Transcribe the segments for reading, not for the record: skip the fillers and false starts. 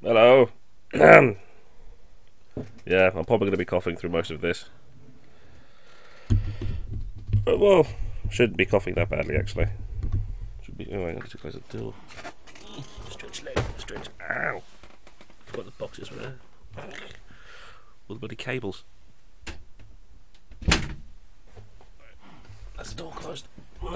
Hello. Yeah, I'm probably going to be coughing through most of this. But, well, shouldn't be coughing that badly, actually. Should be. Oh, I need to close the door. Stretch leg, stretch. Ow! Forgot the boxes were there. All the bloody cables. That's the door closed.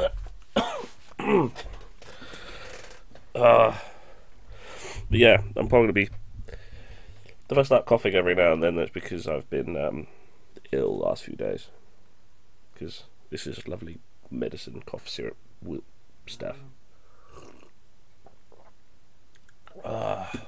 But yeah, I'm probably going to be. If I start coughing every now and then, that's because I've been ill the last few days. Because this is lovely medicine, cough syrup stuff. At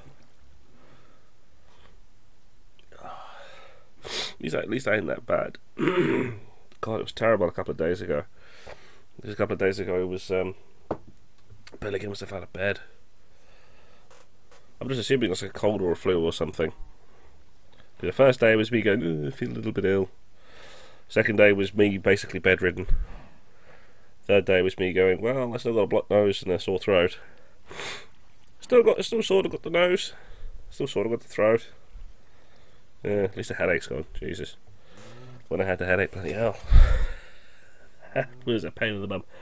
least I ain't that bad. God, it was terrible a couple of days ago. Just a couple of days ago, it was barely getting myself out of bed. I'm just assuming it's like a cold or a flu or something. The first day was me going, I feel a little bit ill. Second day was me basically bedridden. Third day was me going, well, I still got a blocked nose and a sore throat. Still sort of got the nose. Still sort of got the throat. Yeah, at least the headache's gone. Jesus. When I had the headache, bloody hell. It was a pain in the bum.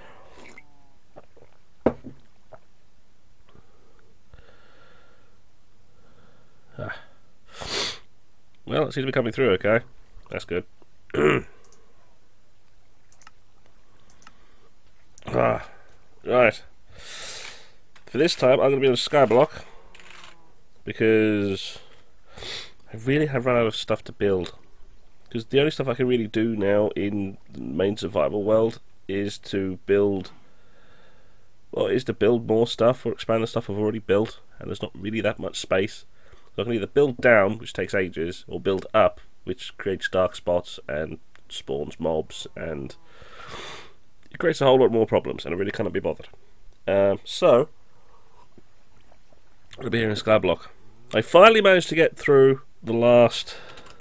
Well, it seems to be coming through okay. That's good. Right. For this time, I'm going to be on Skyblock because I really have run out of stuff to build. Because the only stuff I can really do now in the main survival world is to build. Well, is to build more stuff or expand the stuff I've already built, and there's not really that much space. So I can either build down, which takes ages, or build up, which creates dark spots and spawns mobs, and it creates a whole lot more problems, and I really cannot be bothered. So, I'll be here in Skyblock. I finally managed to get through the last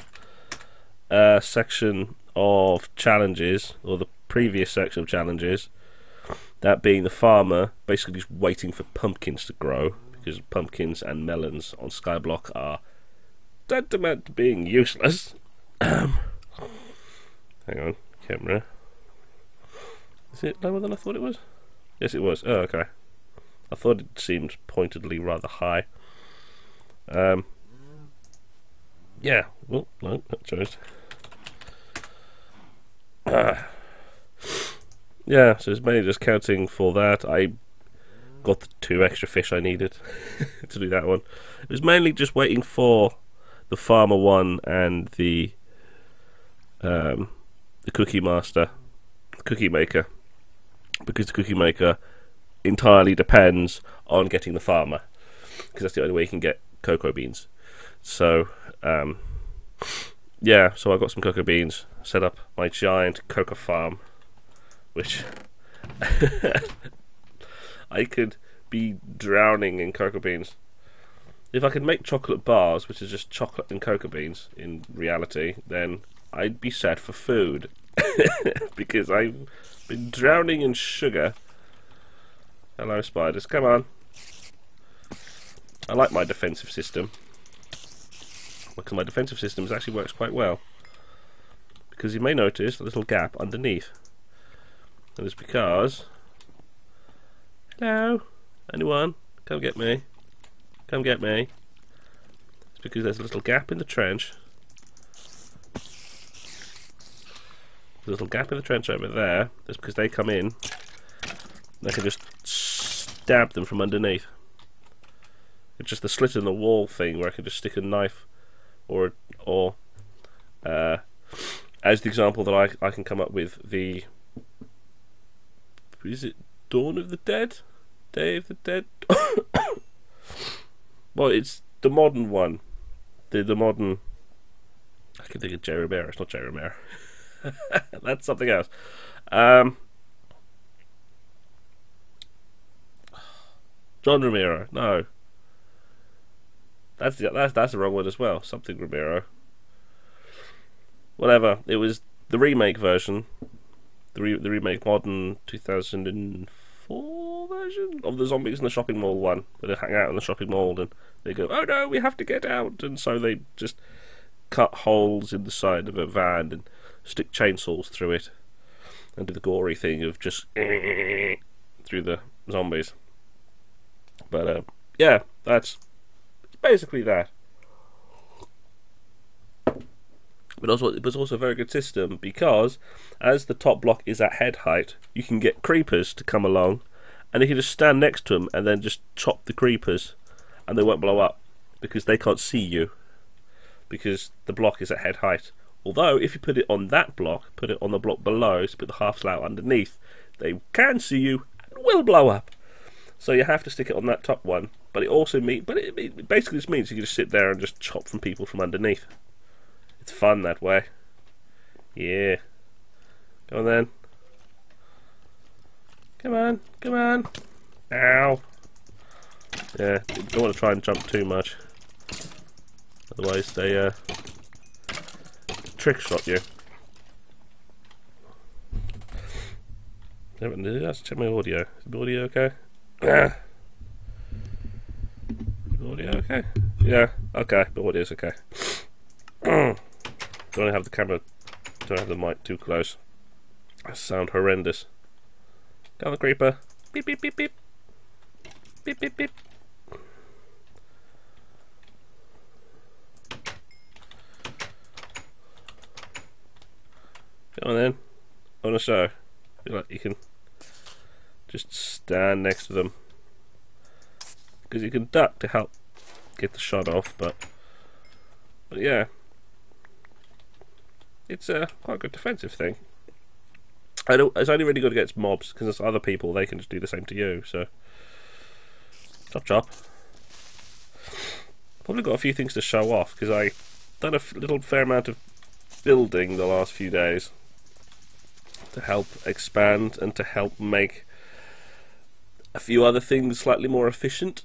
section of challenges, or the previous section of challenges, that being the farmer basically just waiting for pumpkins to grow, because pumpkins and melons on Skyblock are tantamount to being useless. Hang on, camera. Is it lower than I thought it was? Yes, it was. Oh, okay. I thought it seemed pointedly rather high. Yeah. Oh, no, that chose. Yeah, so it's mainly just counting for that. I got the 2 extra fish I needed to do that one. It was mainly just waiting for the farmer one and the cookie master, the cookie maker, because the cookie maker entirely depends on getting the farmer, because that's the only way you can get cocoa beans. So yeah, so I got some cocoa beans, set up my giant cocoa farm, which I could be drowning in cocoa beans. If I could make chocolate bars, which is just chocolate and cocoa beans in reality, then I'd be set for food. Because I've been drowning in sugar. Hello, spiders, come on. I like my defensive system, because my defensive system actually works quite well. Because you may notice a little gap underneath. And it's because... Hello? Anyone? Come get me. Come get me. It's because there's a little gap in the trench. There's a little gap in the trench over there. That's because they come in. And I can just stab them from underneath. It's just the slit in the wall thing where I can just stick a knife or as the example that I can come up with, the... Is it Dawn of the Dead? Day of the Dead? Well, it's the modern one. The modern... I can think of J. Romero. It's not J. Romero. That's something else. John Romero. No. That's the wrong one as well. Something Romero. Whatever. It was the remake version. The remake modern 2004 PS4 version of the zombies in the shopping mall one, where they hang out in the shopping mall and they go, "Oh no, we have to get out," and so they just cut holes in the side of a van and stick chainsaws through it and do the gory thing of just through the zombies. But yeah, that's basically that. But also, it was also a very good system because as the top block is at head height, you can get creepers to come along, and you can just stand next to them and then just chop the creepers, and they won't blow up because they can't see you because the block is at head height. Although, if you put it on that block, put it on the block below, so put the half slough underneath, they can see you and will blow up. So you have to stick it on that top one. But it basically just means you can just sit there and just chop from people from underneath. It's fun that way. Yeah. Go on then. Come on, come on. Ow. Yeah, you don't want to try and jump too much. Otherwise they trick shot you. Let's check my audio. Is the audio okay? Audio okay? Yeah, okay, the audio's okay. Don't have the camera, don't have the mic too close. I sound horrendous. Go on the creeper. Beep beep beep beep. Beep beep beep. Go on then. On a show. Feel like you can just stand next to them. Because you can duck to help get the shot off, but yeah. It's quite a good defensive thing. It's only really good against mobs, because there's other people, they can just do the same to you, so. Chop chop. Probably got a few things to show off, because I've done a little fair amount of building the last few days to help expand and to help make a few other things slightly more efficient.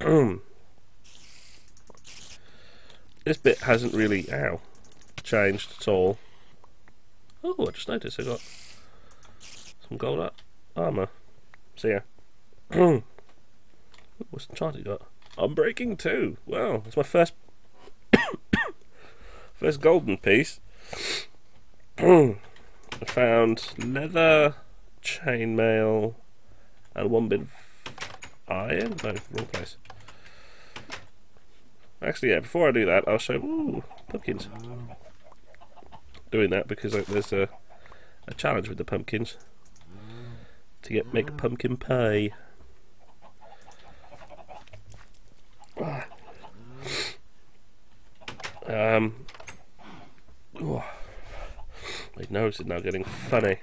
This bit hasn't really, changed at all. Oh, I just noticed I got some gold armour. So yeah. What's the chart you got? Unbreaking 2. Wow, that's my first first golden piece. I found leather, chainmail, and one bit of iron. No, wrong place. Actually, yeah. Before I do that, I'll show. Ooh, pumpkins. Doing that because there's a challenge with the pumpkins to make pumpkin pie. Oh, my nose is now getting funny.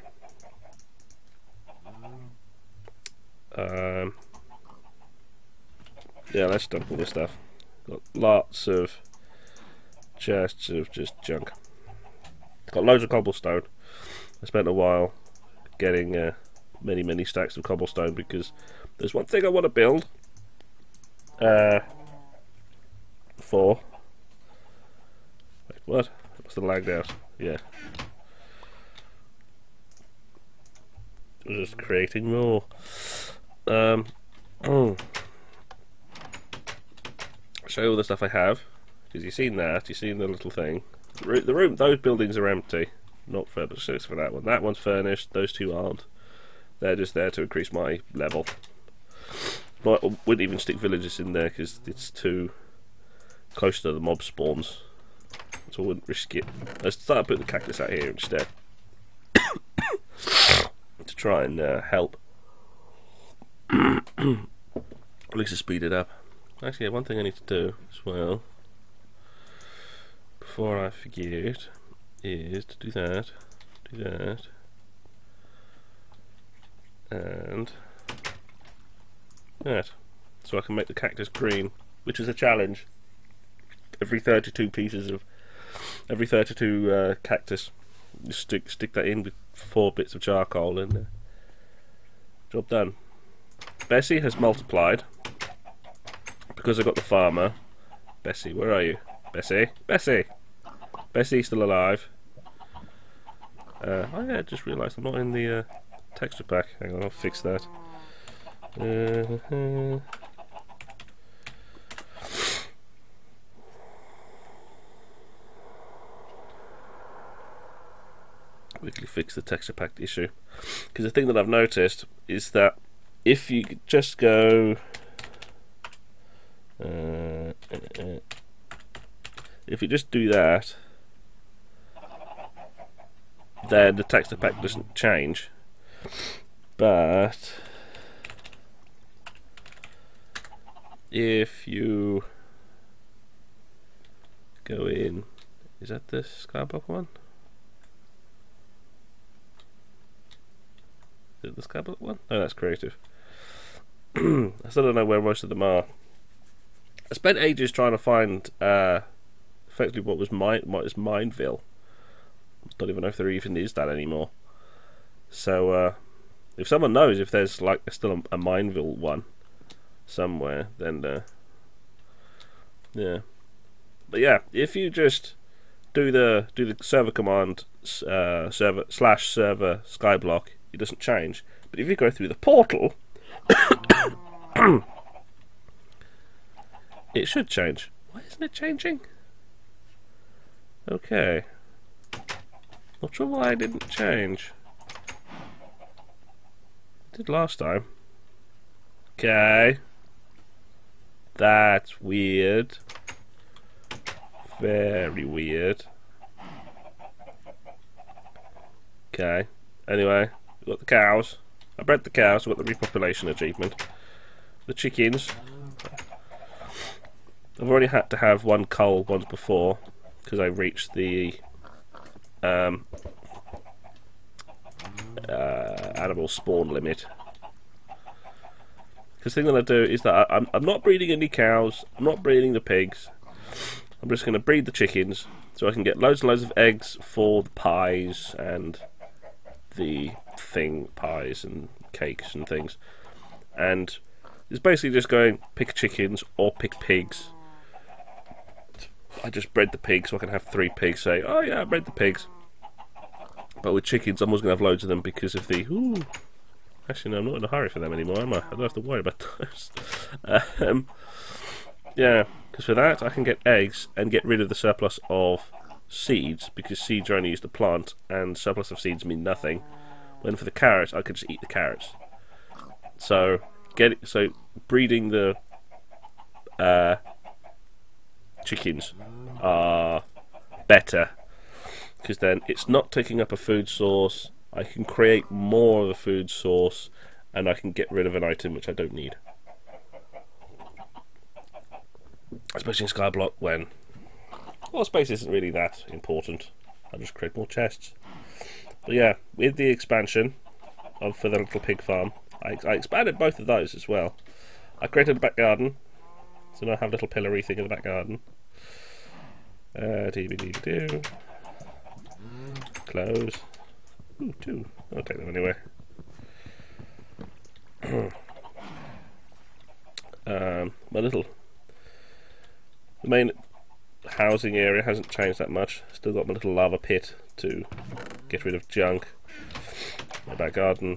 Yeah, let's dump all this stuff. Got lots of chests of just junk. Got loads of cobblestone. I spent a while getting many stacks of cobblestone because there's one thing I want to build. For wait, what? What's the lagged out? Yeah. Just creating more. Show you all the stuff I have, because you've seen that, you've seen the little thing. The room, those buildings are empty. Not furnished for that one. That one's furnished, those two aren't. They're just there to increase my level. But I wouldn't even stick villages in there because it's too close to the mob spawns. So I wouldn't risk it. Let's start putting the cactus out here instead. To try and help. At least to speed it up. Actually, one thing I need to do as well, before I forget, is to do that, and that, so I can make the cactus green, which is a challenge. Every 32 cactus, you stick that in with 4 bits of charcoal, and job done. Bessie has multiplied. Because I got the farmer. Bessie, where are you? Bessie? Bessie! Bessie's still alive. Oh yeah, I just realised I'm not in the texture pack. Hang on, I'll fix that. Quickly fix the texture pack issue, because the thing that I've noticed is that if you just go if you just do that, then the texture pack doesn't change. But if you go in, is that the Skyblock one? Is it the Skyblock one? No, that's creative. I still don't know where most of them are. I spent ages trying to find effectively what was Mineville. Don't even know if there even is that anymore. So if someone knows if there's like still a Mineville one somewhere, then yeah. But yeah, if you just do the server command server Skyblock, it doesn't change. But if you go through the portal, it should change. Why isn't it changing? Okay. Not sure why it didn't change. It did last time. Okay. That's weird. Very weird. Okay. Anyway, we've got the cows. I bred the cows, we've got the repopulation achievement. The chickens. I've already had to have one cull once before because I reached the animal spawn limit. Because the thing that I do is that I'm not breeding any cows, I'm not breeding the pigs, I'm just going to breed the chickens so I can get loads and loads of eggs for the pies and the pies and cakes and things. And it's basically just going pick chickens or pick pigs. I just bred the pigs so I can have 3 pigs say, oh yeah, I bred the pigs. But with chickens, I'm always going to have loads of them because of the... Ooh, actually, no, I'm not in a hurry for them anymore, am I? I don't have to worry about those. Yeah, because for that, I can get eggs and get rid of the surplus of seeds, because seeds are only used to plant, and surplus of seeds mean nothing. When for the carrots, I could just eat the carrots. So, breeding the chickens are better, because then it's not taking up a food source. I can create more of a food source, and I can get rid of an item which I don't need. Especially in Skyblock, when space isn't really that important. I just create more chests. But yeah, with the expansion for the little pig farm, I expanded both of those as well. I created a back garden, so now I have a little pillory thing in the back garden. Dee-dee-dee-dee-doo. Close. Ooh, 2. I'll take them anyway. The main housing area hasn't changed that much. Still got my little lava pit to get rid of junk. My back garden.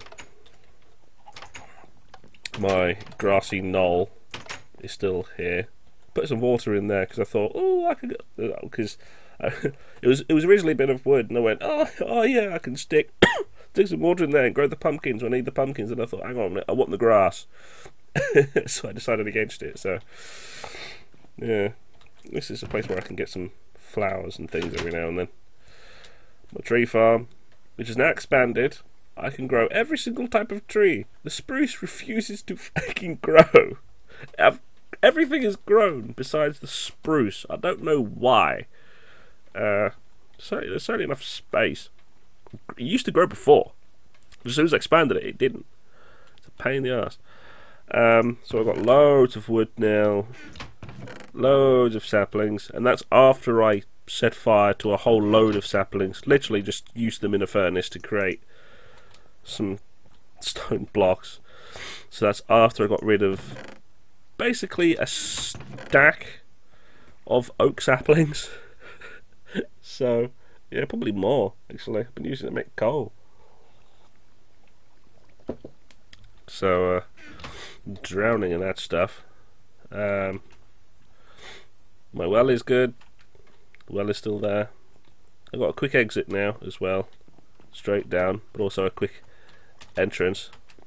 My grassy knoll is still here. Put some water in there because I thought, oh, I could, because it was originally a bit of wood, and I went, oh yeah, I can stick some water in there and grow the pumpkins when I need the pumpkins. And I thought, hang on a minute, I want the grass. So I decided against it. So yeah, this is a place where I can get some flowers and things every now and then. My tree farm, which is now expanded, I can grow every single type of tree. The spruce refuses to fucking grow. Everything is grown besides the spruce. I don't know why. There's certainly enough space. It used to grow before. As soon as I expanded it, it didn't. It's a pain in the ass. So I've got loads of wood now. Loads of saplings. And that's after I set fire to a whole load of saplings. Literally just used them in a furnace to create some stone blocks. So that's after I got rid of basically a stack of oak saplings. So yeah, probably more actually. I've been using it to make coal. So drowning in that stuff. My well is good. The well is still there. I've got a quick exit now as well, straight down, but also a quick entrance.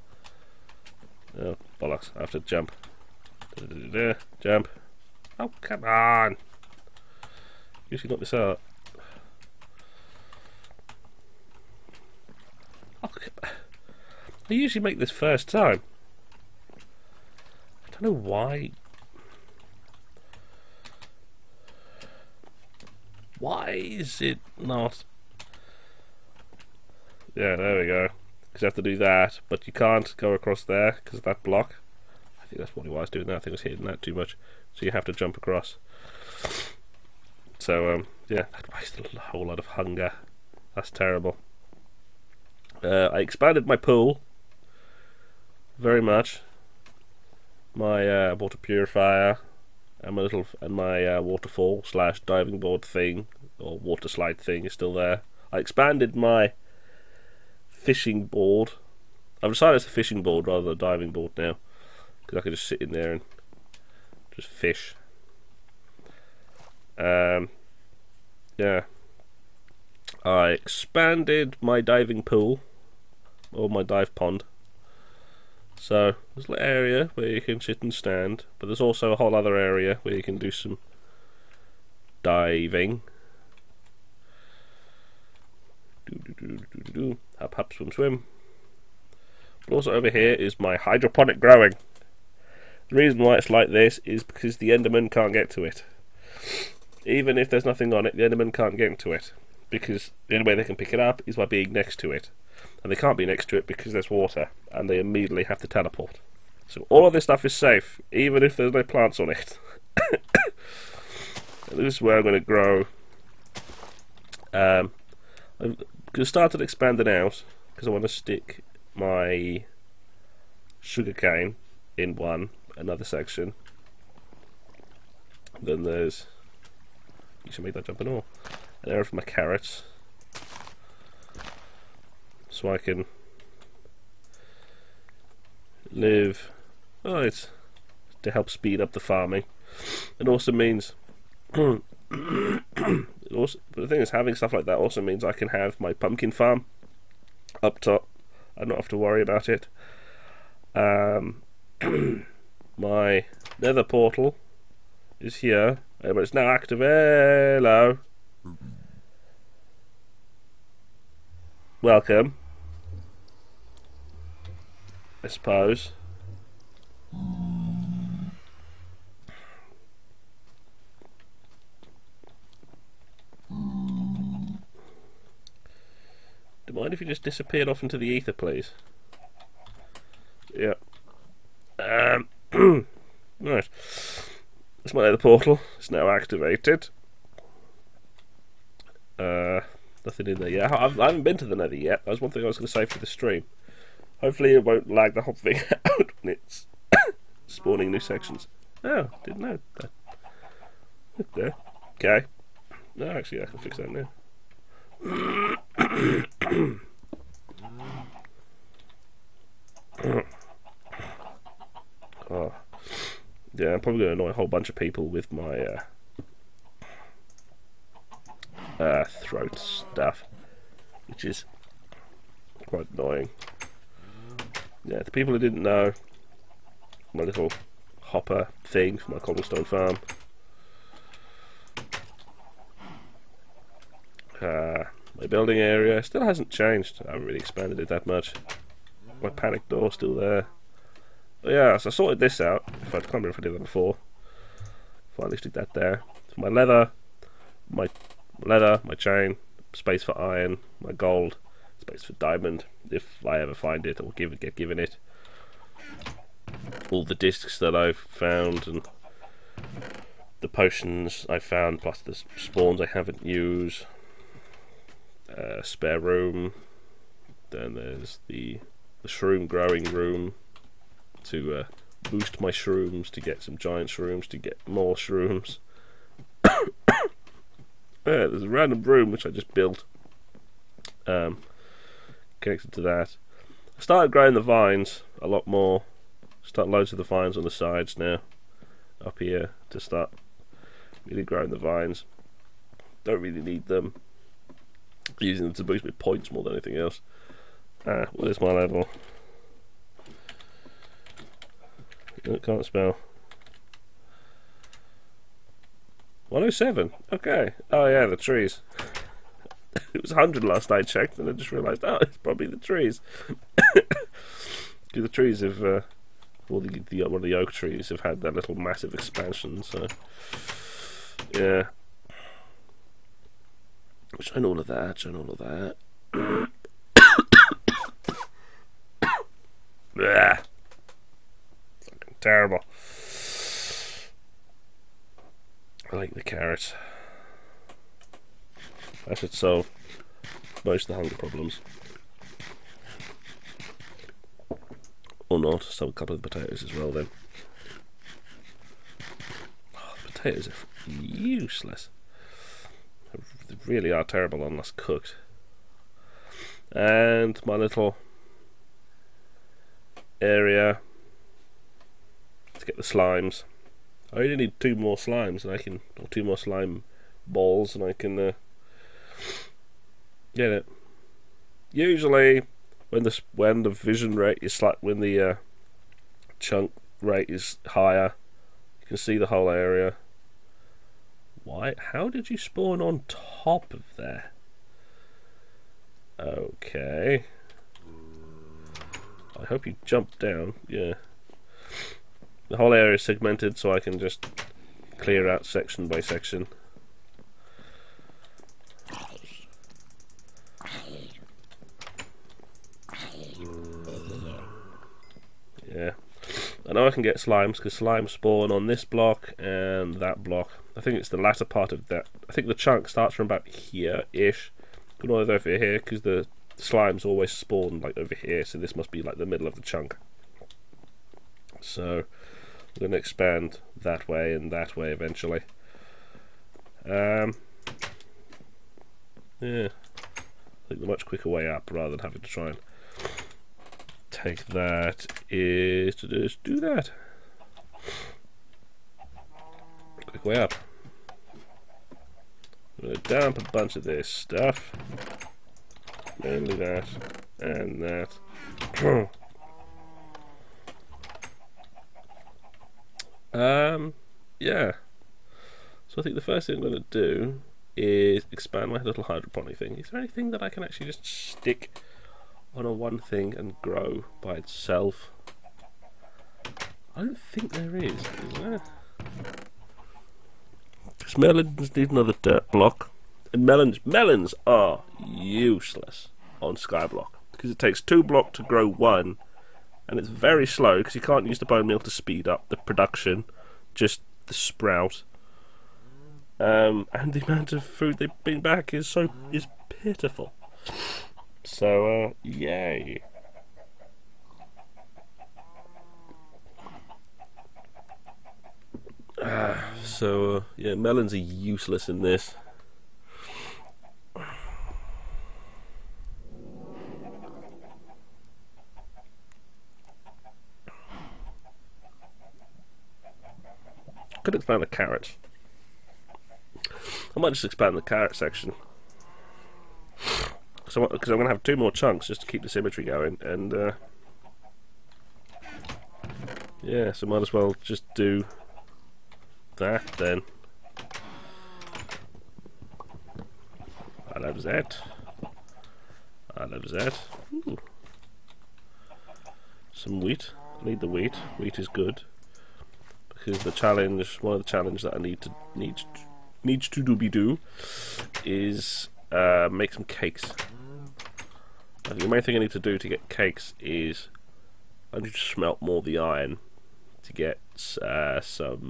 Oh bollocks! I have to jump. Jump! Oh come on! Usually not this out. Oh, I usually make this first time. I don't know why. Why is it not? Yeah, there we go. Because you have to do that, but you can't go across there because of that block. I think that's probably why I was doing that. I think I was hitting that too much. So you have to jump across. So, yeah, that wasted a whole lot of hunger. That's terrible. I expanded my pool very much. My water purifier and my waterfall / diving board thing or water slide thing is still there. I expanded my fishing board. I've decided it's a fishing board rather than a diving board now, because I can just sit in there and just fish. Yeah. I expanded my diving pool, or my dive pond. So there's a little area where you can sit and stand, but there's also a whole other area where you can do some diving. Hop, hop, swim, swim. But also over here is my hydroponic growing. The reason why it's like this is because the Enderman can't get to it. Even if there's nothing on it, the Enderman can't get into it, because the only way they can pick it up is by being next to it. And they can't be next to it because there's water, and they immediately have to teleport. So all of this stuff is safe, even if there's no plants on it. This is where I'm going to grow. I've started expanding out, because I want to stick my sugarcane in another section. Then there's... You should make that jump and all. An area for my carrots. So I can live. Oh, it's to help speed up the farming. It also means but the thing is, having stuff like that also means I can have my pumpkin farm up top. I don't have to worry about it. My nether portal is here, but it's now active. Hello. Welcome. I suppose. Do you mind if you just disappeared off into the ether, please? Yeah. Right. That's my nether portal. It's now activated. Nothing in there yet. I haven't been to the nether yet. That was one thing I was going to say for the stream. Hopefully it won't lag the whole thing out when it's spawning new sections. Oh, didn't know that. There. Okay. No, actually I can fix that now. Oh. Yeah, I'm probably going to annoy a whole bunch of people with my throat stuff, which is quite annoying. Yeah, the people who didn't know, my little hopper thing for my cobblestone farm. My building area still hasn't changed. I haven't really expanded it that much. My panic door still there. But yeah, so I sorted this out. I can't remember if I did that before. Finally stick that there. So my leather, my chain, space for iron, my gold, space for diamond, if I ever find it or get given it. All the discs that I've found and the potions I found, plus the spawns I haven't used. Spare room. Then there's the shroom growing room to boost my shrooms, to get some giant shrooms, to get more shrooms. There's a random room which I just built, connected to that. I started growing the vines a lot more Start loads of the vines on the sides now, up here, to start really growing the vines. Don't really need them. Using them to boost my points more than anything else. What is my level? Oh, can't spell. 107. Okay. Oh yeah, the trees. It was 100 last I checked, and I just realised, oh, it's probably the trees. The trees have, well, one of the oak trees have had that little massive expansion. So, yeah. Showing all of that. Showing all of that. Blah. Fucking terrible. I like the carrots. I should solve most of the hunger problems. Or not, solve a couple of the potatoes as well then. Oh, the potatoes are useless. They really are terrible unless cooked. And my little area to get the slimes. I only need 2 more slimes, and I can, or 2 more slime balls, and I can get it. Usually, when the vision rate is when the chunk rate is higher, you can see the whole area. Why? How did you spawn on top of there? Okay. I hope you jumped down. Yeah. The whole area is segmented, so I can just clear out section by section. Yeah. I know I can get slimes, because slimes spawn on this block and that block. I think it's the latter part of that. I think the chunk starts from about here-ish. Going all the way over here, because the slimes always spawn like over here, so this must be like the middle of the chunk. So I'm going to expand that way and that way eventually. Yeah, I think the much quicker way up, rather than having to try and take that, is to just do that. Quick way up. I'm going to dump a bunch of this stuff. Mainly that and that. Yeah. So I think the first thing I'm going to do is expand my little hydroponic thing. Is there anything that I can actually just stick on a one thing and grow by itself? I don't think there is there? Because melons need another dirt block. And melons are useless on Skyblock, because it takes 2 blocks to grow 1, and it's very slow because you can't use the bone meal to speed up the production, just the sprout. And the amount of food they bring back is pitiful. So yay. Yeah, melons are useless in this. Could expand the carrots. I might just expand the carrot section. Because I'm going to have 2 more chunks just to keep the symmetry going, and yeah, so might as well just do that then. I love that. I love that. Ooh. Some wheat. I need the wheat. Wheat is good. Because the challenge, one of the challenges that I needs to do is make some cakes. I think the main thing I need to do to get cakes is I need to smelt more of the iron to get some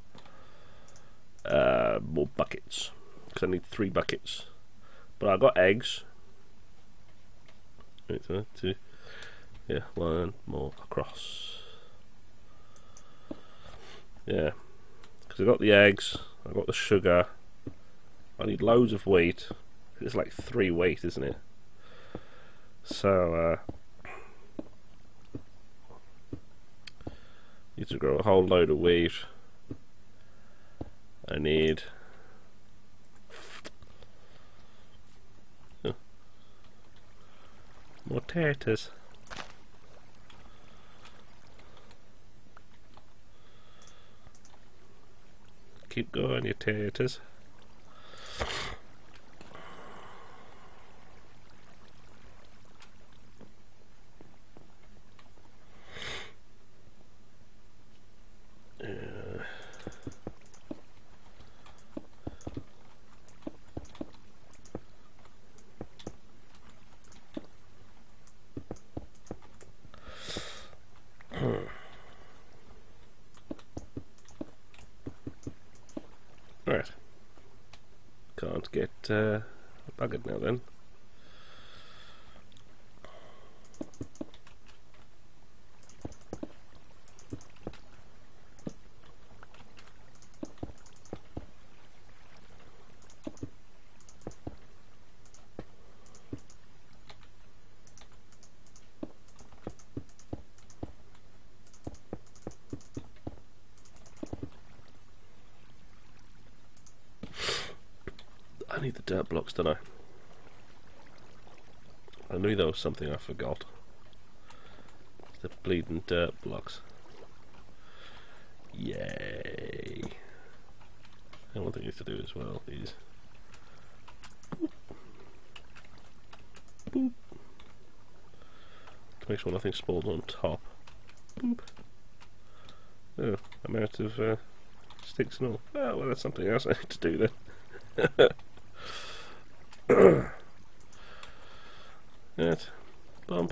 more buckets. Because I need 3 buckets. But I've got eggs. Wait, 2. Yeah, 1 more across. Yeah, because I've got the eggs, I've got the sugar, I need loads of wheat. It's like 3 wheat, isn't it? So, Need to grow a whole load of wheat. I need more taters. Keep going, you taters. Right. Can't get buggered now then. I need the dirt blocks, don't I? I knew there was something I forgot. The bleeding dirt blocks. Yay! And one thing I need to do as well is boop, boop, to make sure nothing spawns on top. Boop. Oh, I'm out of sticks and all. Oh, well, that's something else I need to do then. That bump,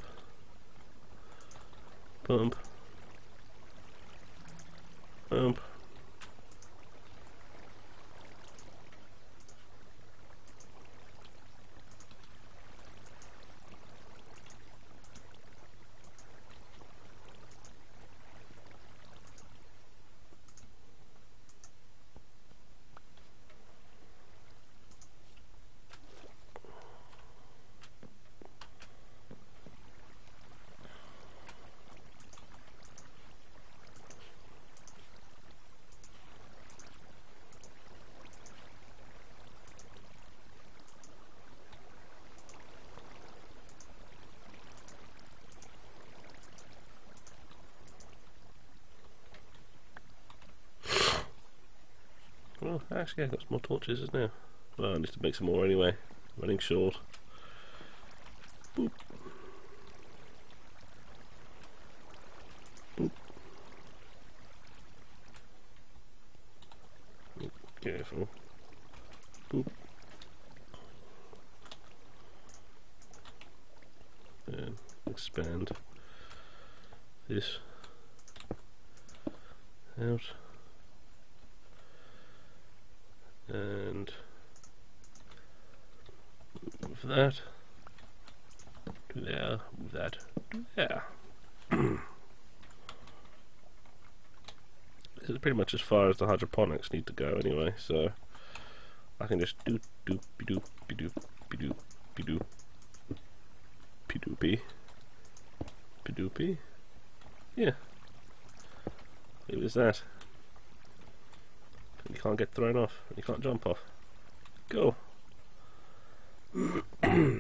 bump, bump. Well, actually I've got some more torches just now. Well, I need to make some more anyway. Running short. Boop. Boop. Boop. Careful. Boop. And expand this out. And move that to there, move that to there. This is pretty much as far as the hydroponics need to go anyway, so I can just do doop be doop be doop be doop be doop be doopy be doopy. Yeah. It was that. You can't get thrown off, you can't jump off. Go! Right,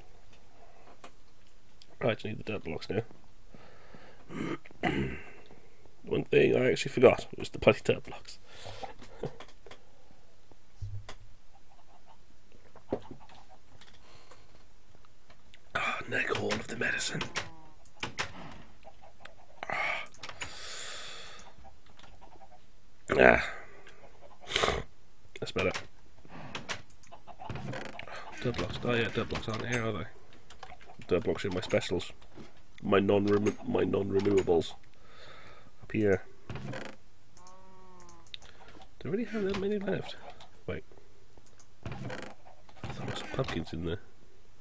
I need the dirt blocks now. One thing I actually forgot was the bloody dirt blocks. Neck all of the medicine. That's better. Dirt blocks. Oh yeah, dirt blocks aren't here, are they? Dirt blocks are my specials. My non-renewables. Up here. Do I really have that many left? Wait. I thought there were some pumpkins in there.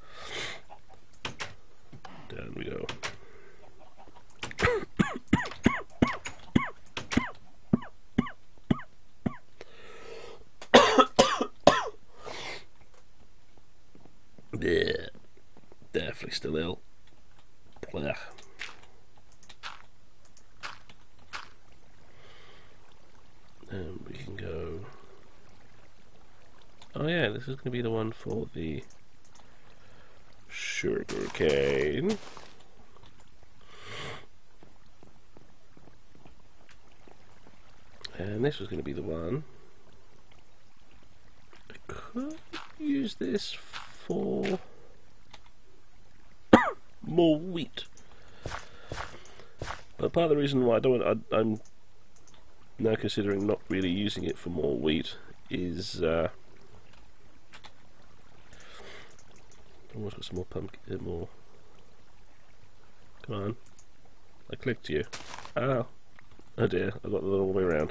Down we go. Yeah, definitely still ill. Blech. Oh yeah, this is going to be the one for the sugar cane. And this was going to be the one. I could use this for more wheat. But part of the reason why I'm now considering not really using it for more wheat is almost got some more pumpkin, more. Come on, I clicked you. Oh, oh dear, I got the wrong way around.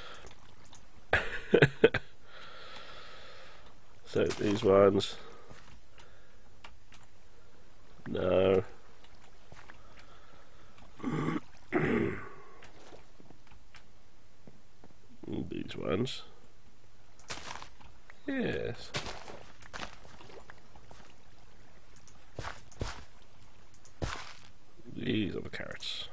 So these ones, no. These ones, yes. These are the carrots.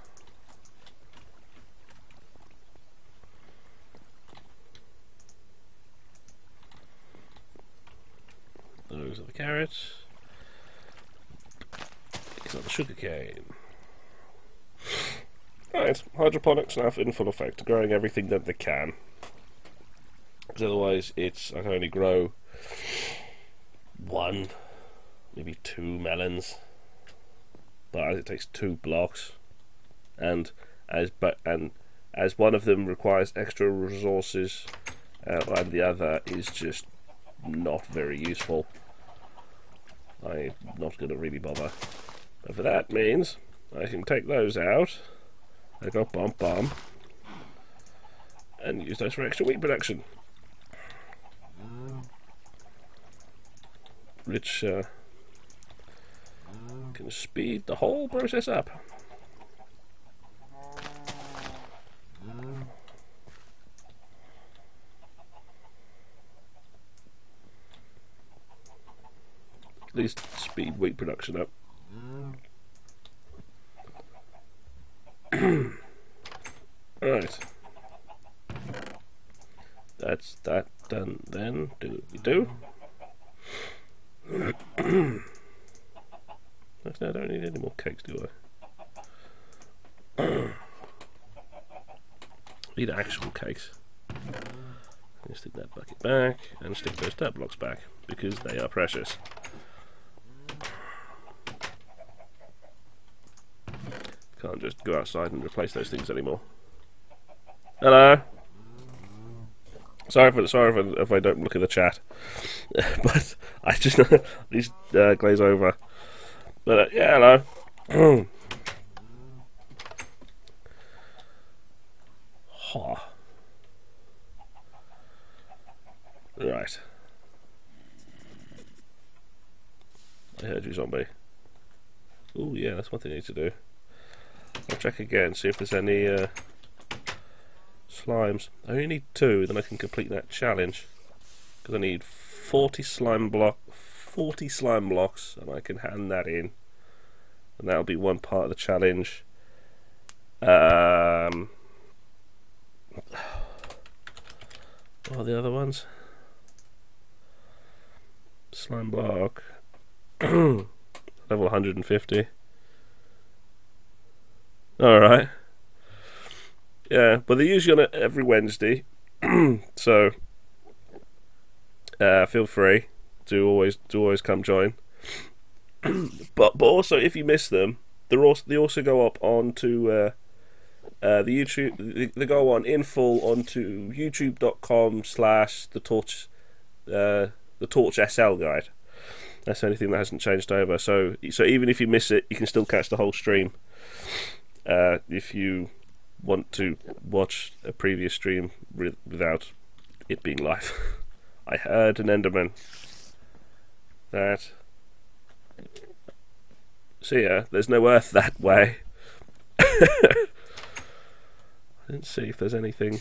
Those are the carrots. These are the sugar cane. Right, hydroponics now in full effect, growing everything that they can. Because otherwise, I can only grow 1, maybe 2 melons. But it takes 2 blocks, and as one of them requires extra resources, and the other is just not very useful, I'm not going to really bother. But for that means I can take those out. I go bomb bomb, and use those for extra wheat production, which can speed the whole process up. At least speed wheat production up. Right. That's that done then. Do we do? Actually, I don't need any more cakes, do I? Need actual cakes. Let's stick that bucket back and stick those dirt blocks back because they are precious. Can't just go outside and replace those things anymore. Hello. Sorry if I don't look at the chat, but I just these glaze over. But yeah, hello. Right. I heard you, zombie. Oh yeah, that's one thing I need to do. I'll check again, see if there's any slimes. I only need 2, then I can complete that challenge. Because I need 40 slime blocks, and I can hand that in, and that'll be one part of the challenge. What are the other ones? Slime block, level 150. Alright. Yeah, but they're usually on every Wednesday, so feel free to always come join. but also, if you miss them, they also go up onto the YouTube. They go on in full onto youtube.com/the Torch SL guide. That's the only thing that hasn't changed over. So even if you miss it, you can still catch the whole stream. If you want to watch a previous stream without it being live. I heard an Enderman. That. See ya, there's no earth that way. I didn't see if there's anything.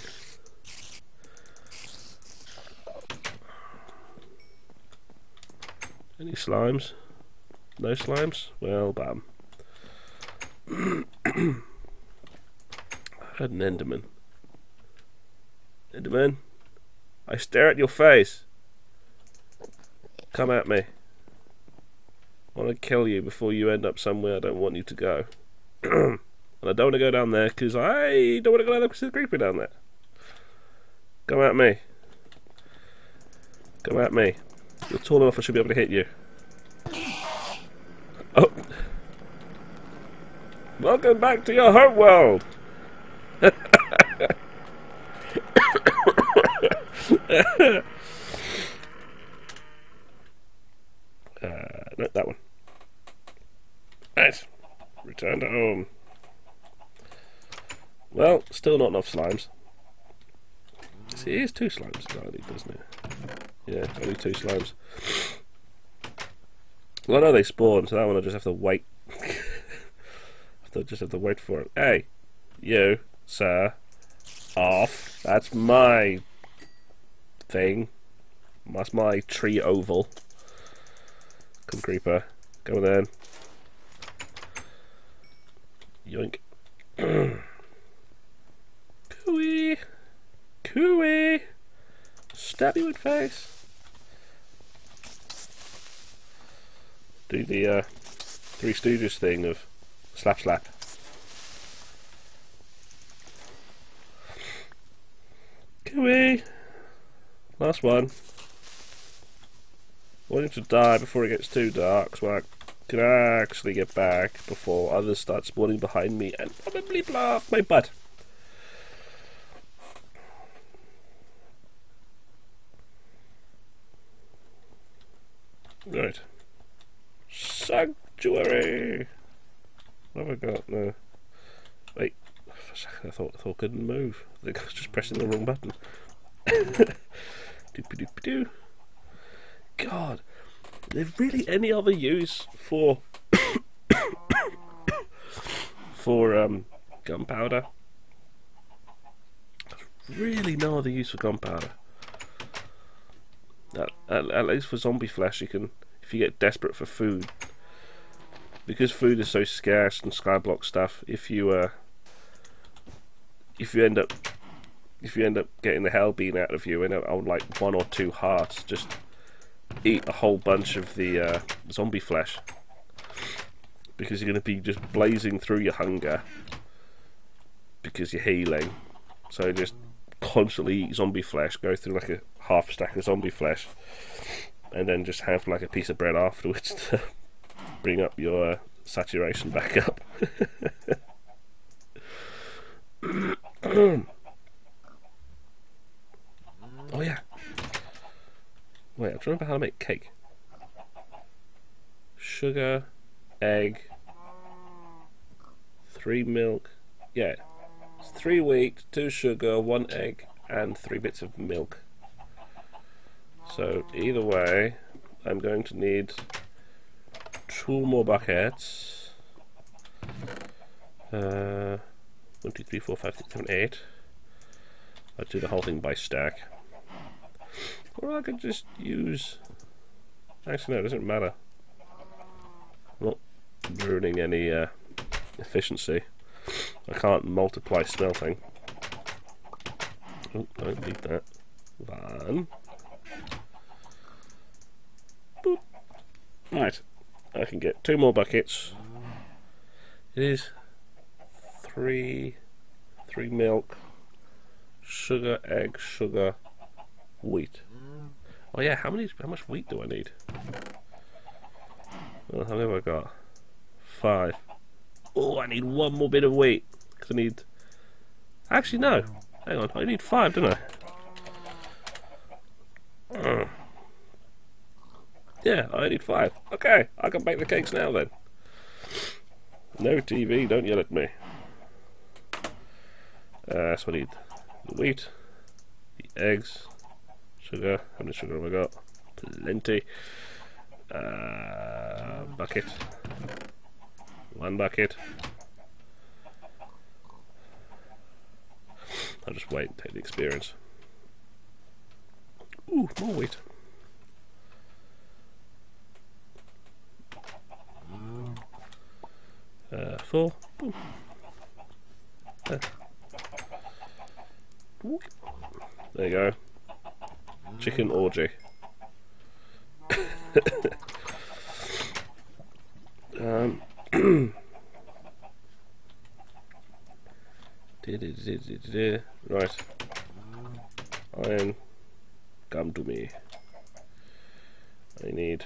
Any slimes? No slimes? Well, bam. I heard an Enderman. Enderman, I stare at your face. Come at me. I want to kill you before you end up somewhere I don't want you to go. And I don't want to go down there because I don't want to go down there because it's creepy down there. Come at me. Come at me. You're tall enough I should be able to hit you. Oh. Welcome back to your home world. No, that one. Nice. Return to home. Well, still not enough slimes. See, it is 2 slimes that I need, doesn't it? Yeah, only 2 slimes. Well, I know they spawn, so that one I just have to wait. I just have to wait for it. Hey, you, sir, off. That's my thing. That's my tree oval. Come, creeper. Come on then. Yoink. Cooey. Cooey. Stab you in face. Do the Three Stooges thing of slap slap. Cooey. Last one. I want him to die before it gets too dark so I can actually get back before others start spawning behind me and probably blow off my butt. Right. Sanctuary! What have I got? No. Wait. For a second I thought I couldn't move. I think I was just pressing the wrong button. Doop-a-doop-a-doo. God. Is there really any other use for gunpowder? There's really no other use for gunpowder. At least for zombie flesh, you can, if you get desperate for food, because food is so scarce and skyblock stuff. If you end up getting the hell beaten out of you, and on like 1 or 2 hearts, just eat a whole bunch of the zombie flesh, because you're going to be just blazing through your hunger because you're healing. So just constantly eat zombie flesh, go through like a half stack of zombie flesh, and then just have like a piece of bread afterwards to bring up your saturation back up. Oh yeah. Wait, I'm trying to remember how to make cake. Sugar, egg, 3 milk. Yeah. It's 3 wheat, 2 sugar, 1 egg, and 3 bits of milk. So either way, I'm going to need 2 more buckets. 1, 2, 3, 4, 5, 6, 7, 8. I'll do the whole thing by stack. Or I could just use... Actually no, it doesn't matter. I'm not ruining any efficiency. I can't multiply smelting. Oh, don't need that. 1. Boop. Right. I can get 2 more buckets. It is 3 milk, sugar, egg, sugar, wheat. Oh yeah, how much wheat do I need? Well, how many have I got? 5. Oh, I need 1 more bit of wheat. Because I need... Actually, no. Hang on, I need 5, don't I? Yeah, I need 5. Okay, I can bake the cakes now then. No TV, don't yell at me. So I need the wheat, the eggs, sugar. How much sugar have I got? Plenty. Bucket. 1 bucket. I'll just wait and take the experience. Ooh, more wheat. 4. Boom. There you go. Chicken orgy. Right. Iron, come to me. I need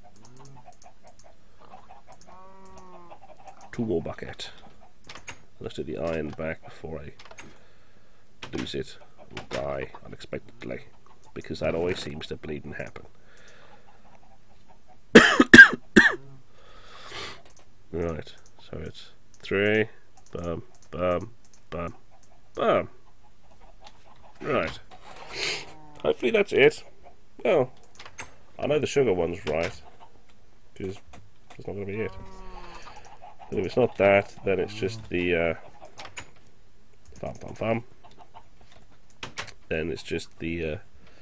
2 more bucket. Let's do the iron back before I lose it and die unexpectedly, because that always seems to bleed and happen. Right, so it's 3, bum, bum, bum, bum. Right. Hopefully that's it. Well, I know the sugar one's right, because it's not going to be it. But if it's not that, then it's just the bum, bum, bum. Then it's just the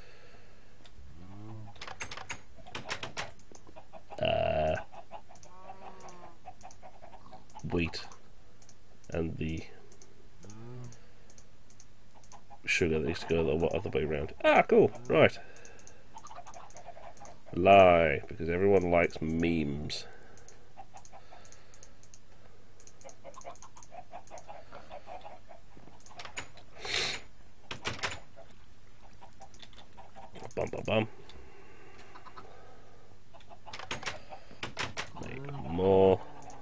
wheat and the sugar that needs to go the other way around. Ah, cool. Right. Lie, because everyone likes memes. Bum bum bum. Make more.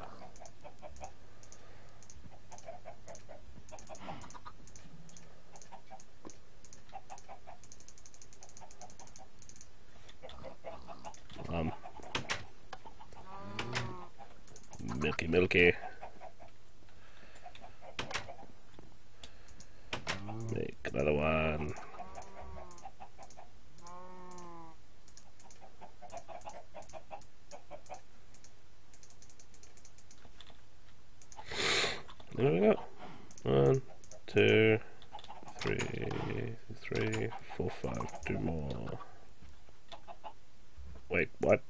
Milky milky. Make another one. There we go. 1, 2, 3, 4, 5. 2 more. Wait, what?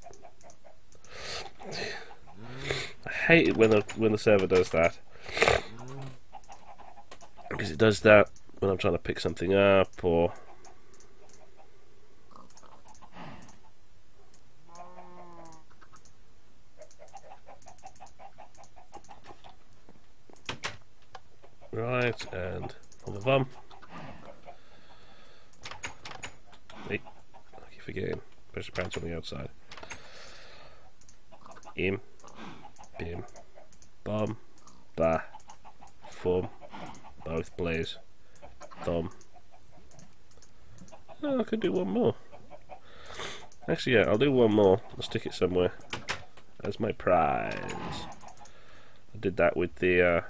I hate it when the server does that, because it does that when I'm trying to pick something up, or right, and on the bum. Hey, I keep forgetting. Pressure pants on the outside. Im, bim, bum, ba, fum, both blaze, thumb. Oh, I could do one more. Actually, yeah, I'll do one more. I'll stick it somewhere as my prize. I did that with the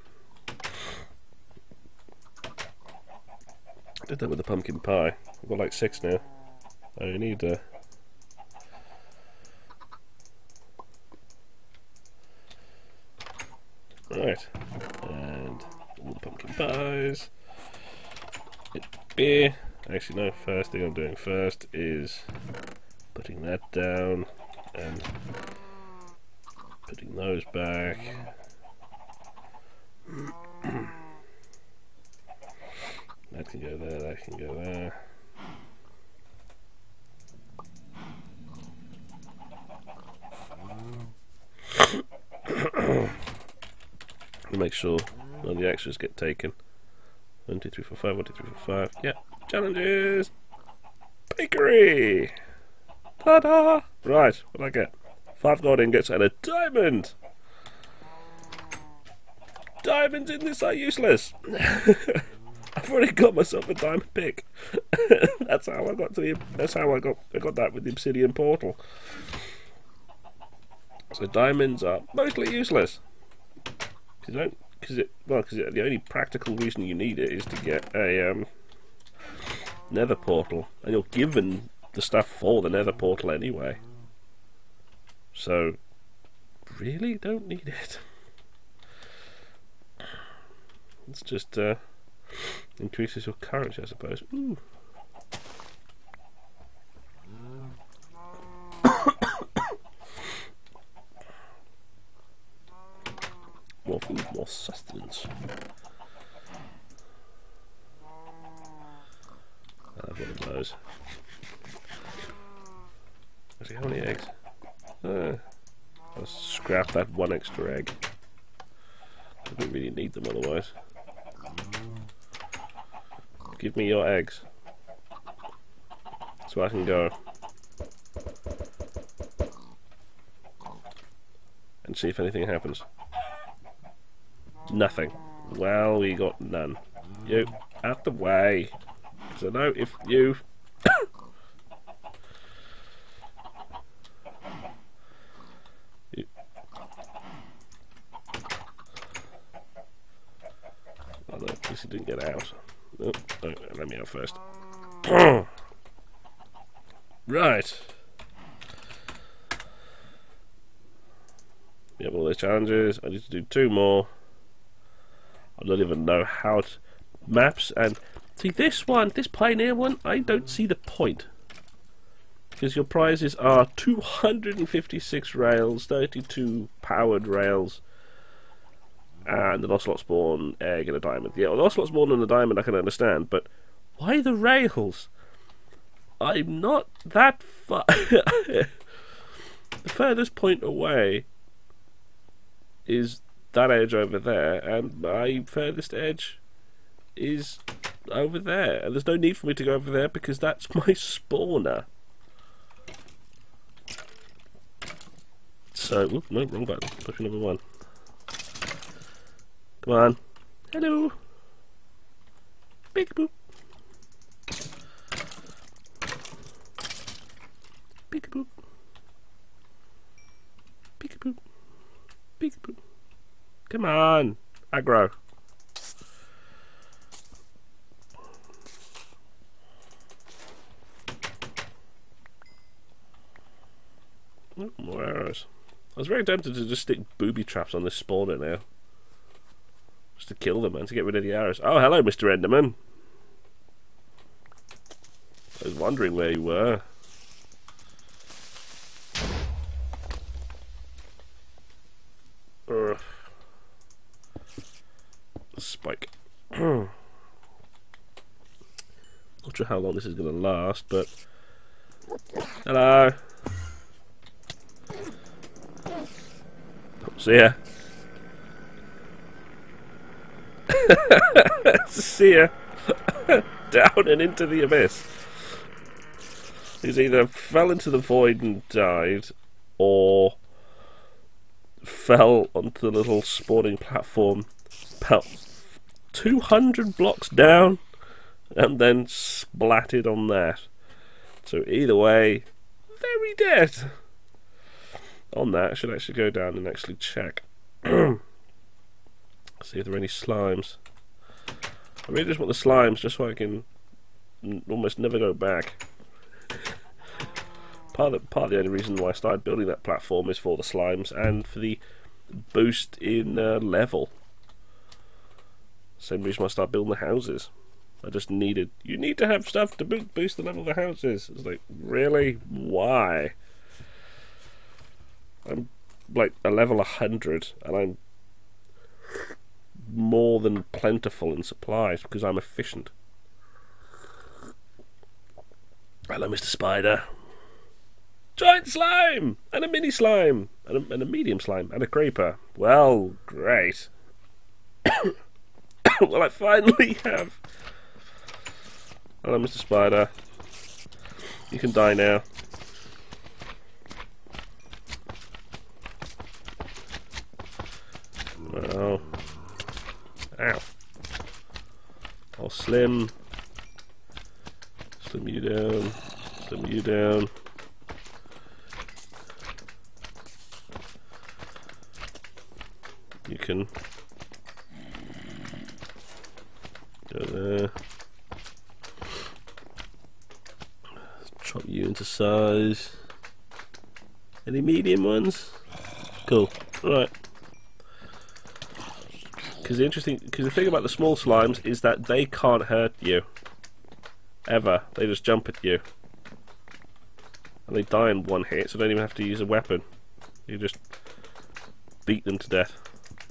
pumpkin pie. I've got like 6 now. I need right, and all the pumpkin pies. Beer. Actually, no. First thing I'm doing first is putting that down and putting those back. That can go there. That can go there. Make sure none of the extras get taken. 1, 2, 3, 4, 5. 1, 2, 3, 4, 5. Yeah. Challenges. Bakery. Ta-da! Right. What do I get? 5 gold ingots and a diamond. Diamonds in this are useless. I've already got myself a diamond pick. That's how I got to the. That's how I got that with the obsidian portal. So diamonds are mostly useless. Because the only practical reason you need it is to get a nether portal, and you're given the stuff for the nether portal anyway. So really don't need it. It's just increases your currency, I suppose. Ooh. More food, more sustenance. I have one of those. Actually, how many eggs? I'll scrap that one extra egg. I don't really need them otherwise. Give me your eggs. So I can go and see if anything happens. Nothing. Well, we got none. You, out the way. So no, if you... Oh no, at least he didn't get out. Oh, no, let me out first. Right. We have all those challenges. I need to do 2 more. I don't even know how to... Maps and... See, this one, this Pioneer one, I don't see the point. Because your prizes are 256 rails, 32 powered rails, and an Ocelot Spawn, egg, and a diamond. Yeah, an Ocelot Spawn and a diamond I can understand, but why the rails? I'm not that far... The furthest point away is that edge over there, and my furthest edge is over there. And there's no need for me to go over there because that's my spawner. So, oops, no, wrong button. Push number 1. Come on. Hello. Peekaboo. Peekaboo. Peekaboo. Peekaboo. Come on. Aggro. Oh, more arrows. I was very tempted to just stick booby traps on this spawner now. Just to kill them and to get rid of the arrows. Oh, hello, Mr. Enderman. I was wondering where you were. Spike. Not sure how long this is going to last, but... Hello. See ya. See ya. Down and into the abyss. He's either fell into the void and died, or fell onto the little spawning platform about 200 blocks down and then splatted on that. So either way, very dead. On that, I should actually go down and actually check. See if there are any slimes. I really just want the slimes just so I can almost never go back. Part of the only reason why I started building that platform is for the slimes and for the boost in level. Same reason why I started building the houses. I just needed... You need to have stuff to boost the level of the houses. It's like, really? Why? I'm like a level 100 and I'm more than plentiful in supplies because I'm efficient. Hello, Mr. Spider. Giant slime! And a mini slime! And a medium slime! And a creeper. Well, great. Well, I finally have... Hello, Mr. Spider. You can die now. Oh. Ow. I'll slim you down. Slim you down. You can go there. Chop you into size. Any medium ones? Cool. Right. Because the thing about the small slimes is that they can't hurt you. Ever. They just jump at you. And they die in one hit, so they don't even have to use a weapon. You just beat them to death.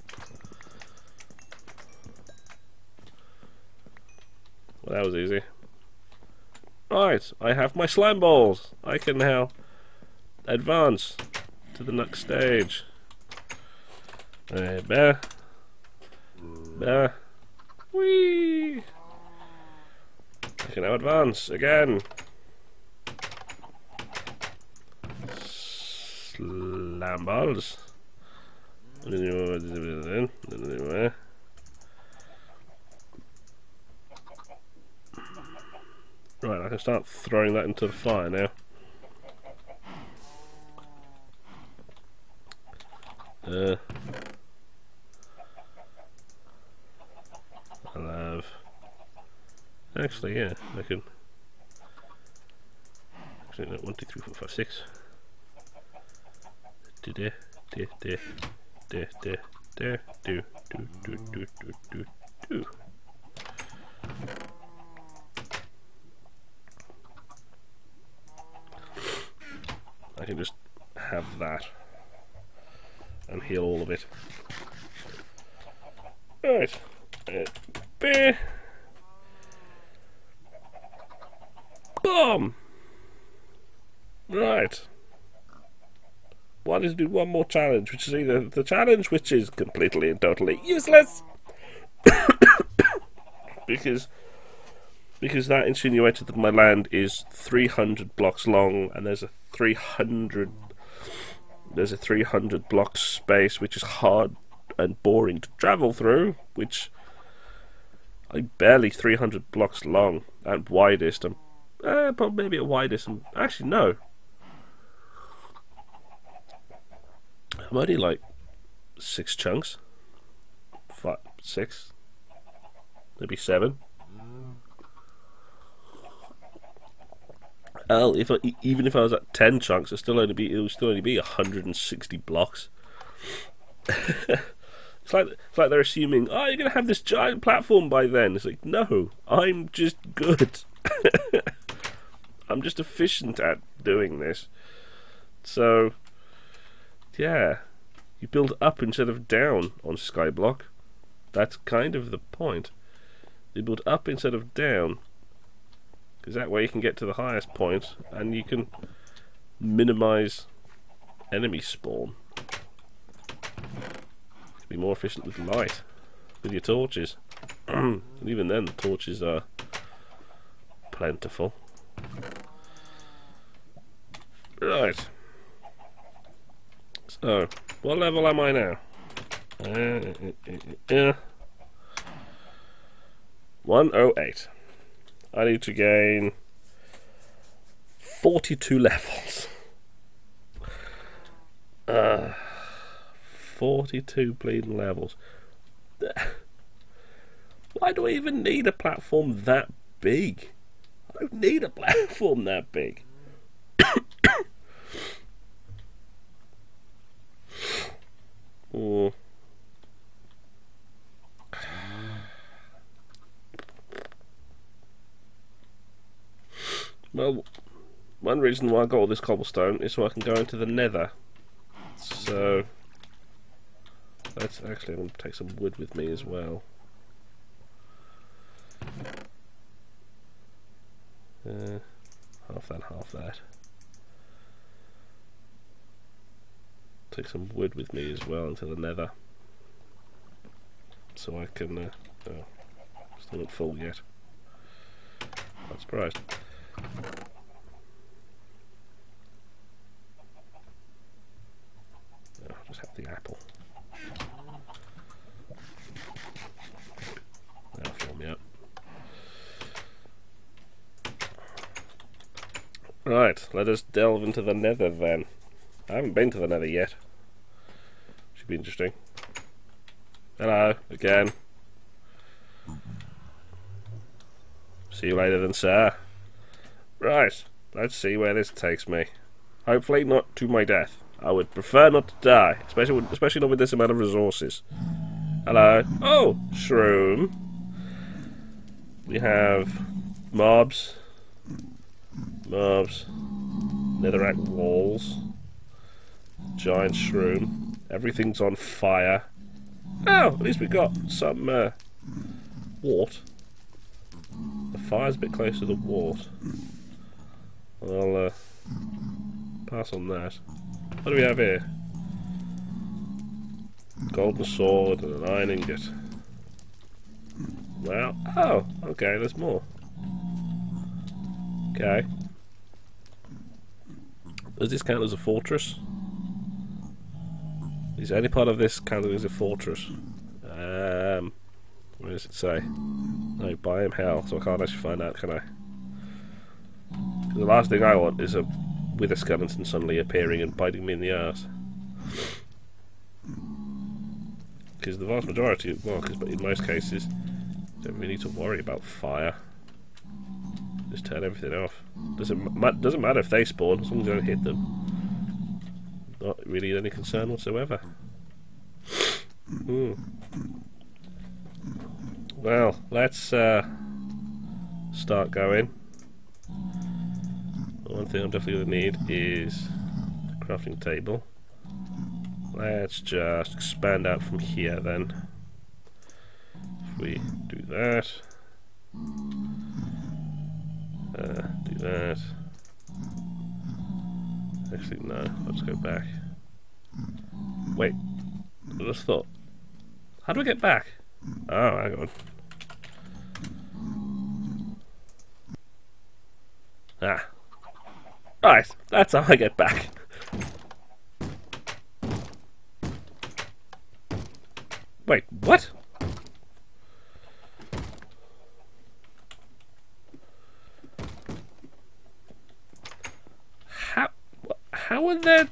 Well, that was easy. Right, I have my slime balls. I can now advance to the next stage. Bear. Bear. Whee! I can now advance again. Slam balls. Right, I can start throwing that into the fire now. I'll have... Actually, yeah, I can... Actually, no, 1, 2, 3, 4, 5, 6. Do. I can just have that and heal all of it. Right. Bear. Boom! Right. Why don't you do one more challenge, which is either the challenge which is completely and totally useless because that insinuated that my land is 300 blocks long and there's a 300 block space which is hard and boring to travel through, which I'm barely 300 blocks long at widest. I'm probably maybe at widest. Actually no, I'm only like 6 chunks, 5, 6, maybe 7. Even if I was at 10 chunks, it would still only be 160 blocks. It's like they're assuming, oh, you're gonna have this giant platform by then. It's like, no, I'm just good. I'm just efficient at doing this. So, yeah, you build up instead of down on Skyblock. That's kind of the point. You build up instead of down, because that way you can get to the highest point and you can minimize enemy spawn. Be more efficient with light, with your torches. And even then, the torches are plentiful. Right. So, what level am I now? 108. I need to gain 42 levels. 42 bleeding levels. Why do I even need a platform that big? I don't need a platform that big. Oh. Well, one reason why I got all this cobblestone is so I can go into the nether. So let's actually, I'm going to take some wood with me as well. Half that. Take some wood with me as well into the nether. So I can, oh, still not full yet. Not surprised. I'll just have the apple. That'll fill me up. Right, let us delve into the nether then. I haven't been to the nether yet. Should be interesting. Hello, again. See you later then, sir. Right, let's see where this takes me. Hopefully not to my death. I would prefer not to die, especially not with this amount of resources. Hello. Oh, shroom. We have mobs. Netherrack walls. Giant shroom. Everything's on fire. Oh, at least we got some wart. The fire's a bit closer to the wart. I'll pass on that. What do we have here? Golden sword and an iron ingot. Well, oh, okay, there's more. Okay. Does this count as a fortress? Is any part of this counted as a fortress? What does it say? No, biome hell, so I can't actually find out, can I? The last thing I want is a wither skeleton suddenly appearing and biting me in the arse. Because the vast majority, well, because in most cases, you don't really need to worry about fire. Just turn everything off. Doesn't matter if they spawn, as long as you don't hit them. Not really any concern whatsoever. Well, let's start going. One thing I'm definitely going to need is a crafting table. Let's just expand out from here then. If we do that, do that. Actually, no, let's go back. Wait, I just thought. How do I get back? Oh, hang on. Ah. Right, that's how I get back. Wait, what? How are there...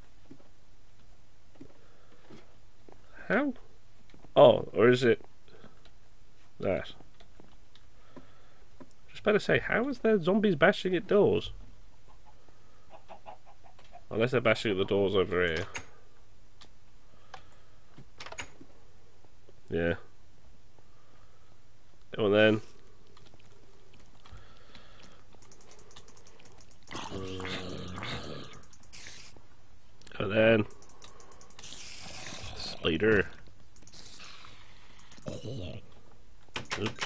How? Oh, or is it that? Just better say, how is there zombies bashing at doors? Unless they're bashing at the doors over here. Yeah. Come on then. Come on then. Spider. Oop.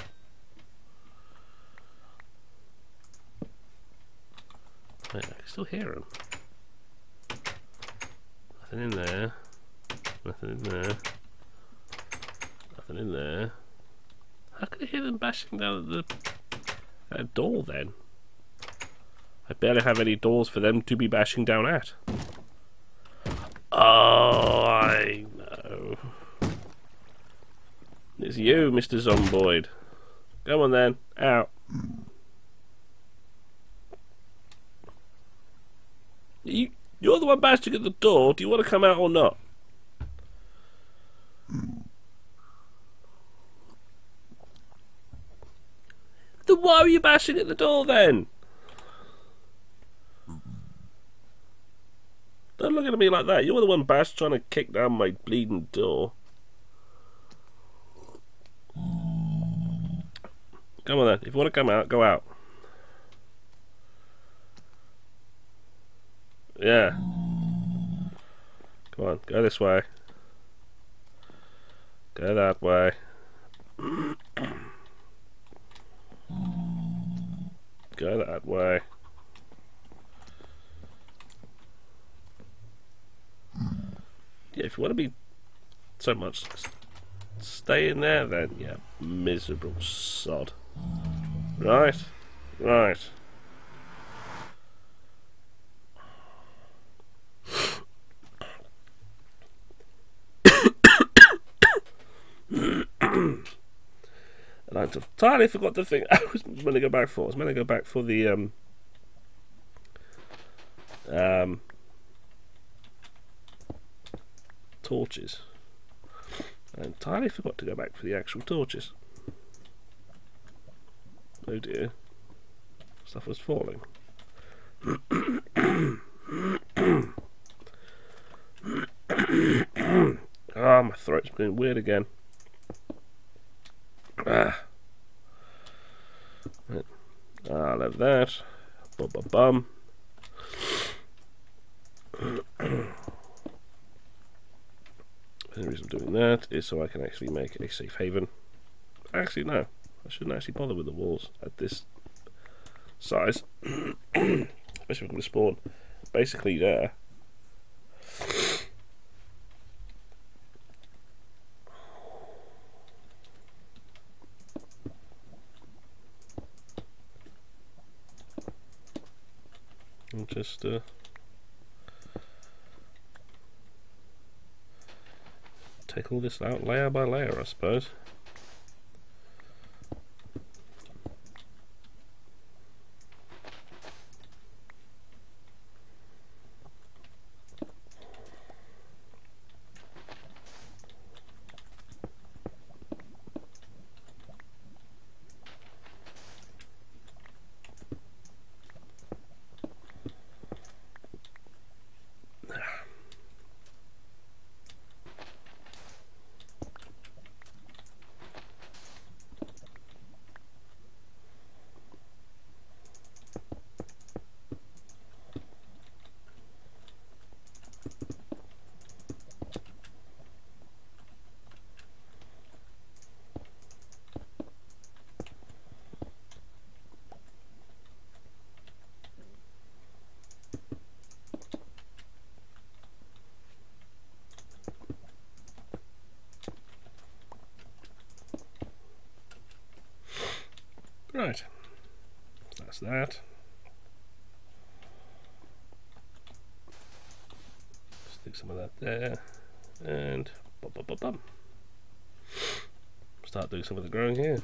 Wait, I can still hear him. Nothing in there. Nothing in there. Nothing in there. How can I hear them bashing down at the door then? I barely have any doors for them to be bashing down at. Oh, I know. It's you, Mr. Zomboid. Come on then, out. You're the one bashing at the door. Do you want to come out or not? Then why are you bashing at the door then? Don't look at me like that. You're the one trying to kick down my bleeding door. Come on then. If you want to come out, go out. Yeah. Come on, go this way. Go that way. Go that way. Yeah, if you want to be so much, stay in there then, yeah, miserable sod. Right, right. And I entirely forgot the thing I was going to go back for. I was meant to go back for the torches. I entirely forgot to go back for the actual torches. Oh dear. Stuff was falling. Ah, my throat's going weird again. I'll have that. Bum. The reason I'm doing that is so I can actually make a safe haven. Actually, no. I shouldn't actually bother with the walls at this size. Especially if I'm going to spawn basically there. And just take all this out layer by layer, I suppose. Right, that's that. Stick some of that there, and bum, bum, bum, bum. Start doing some of the growing here.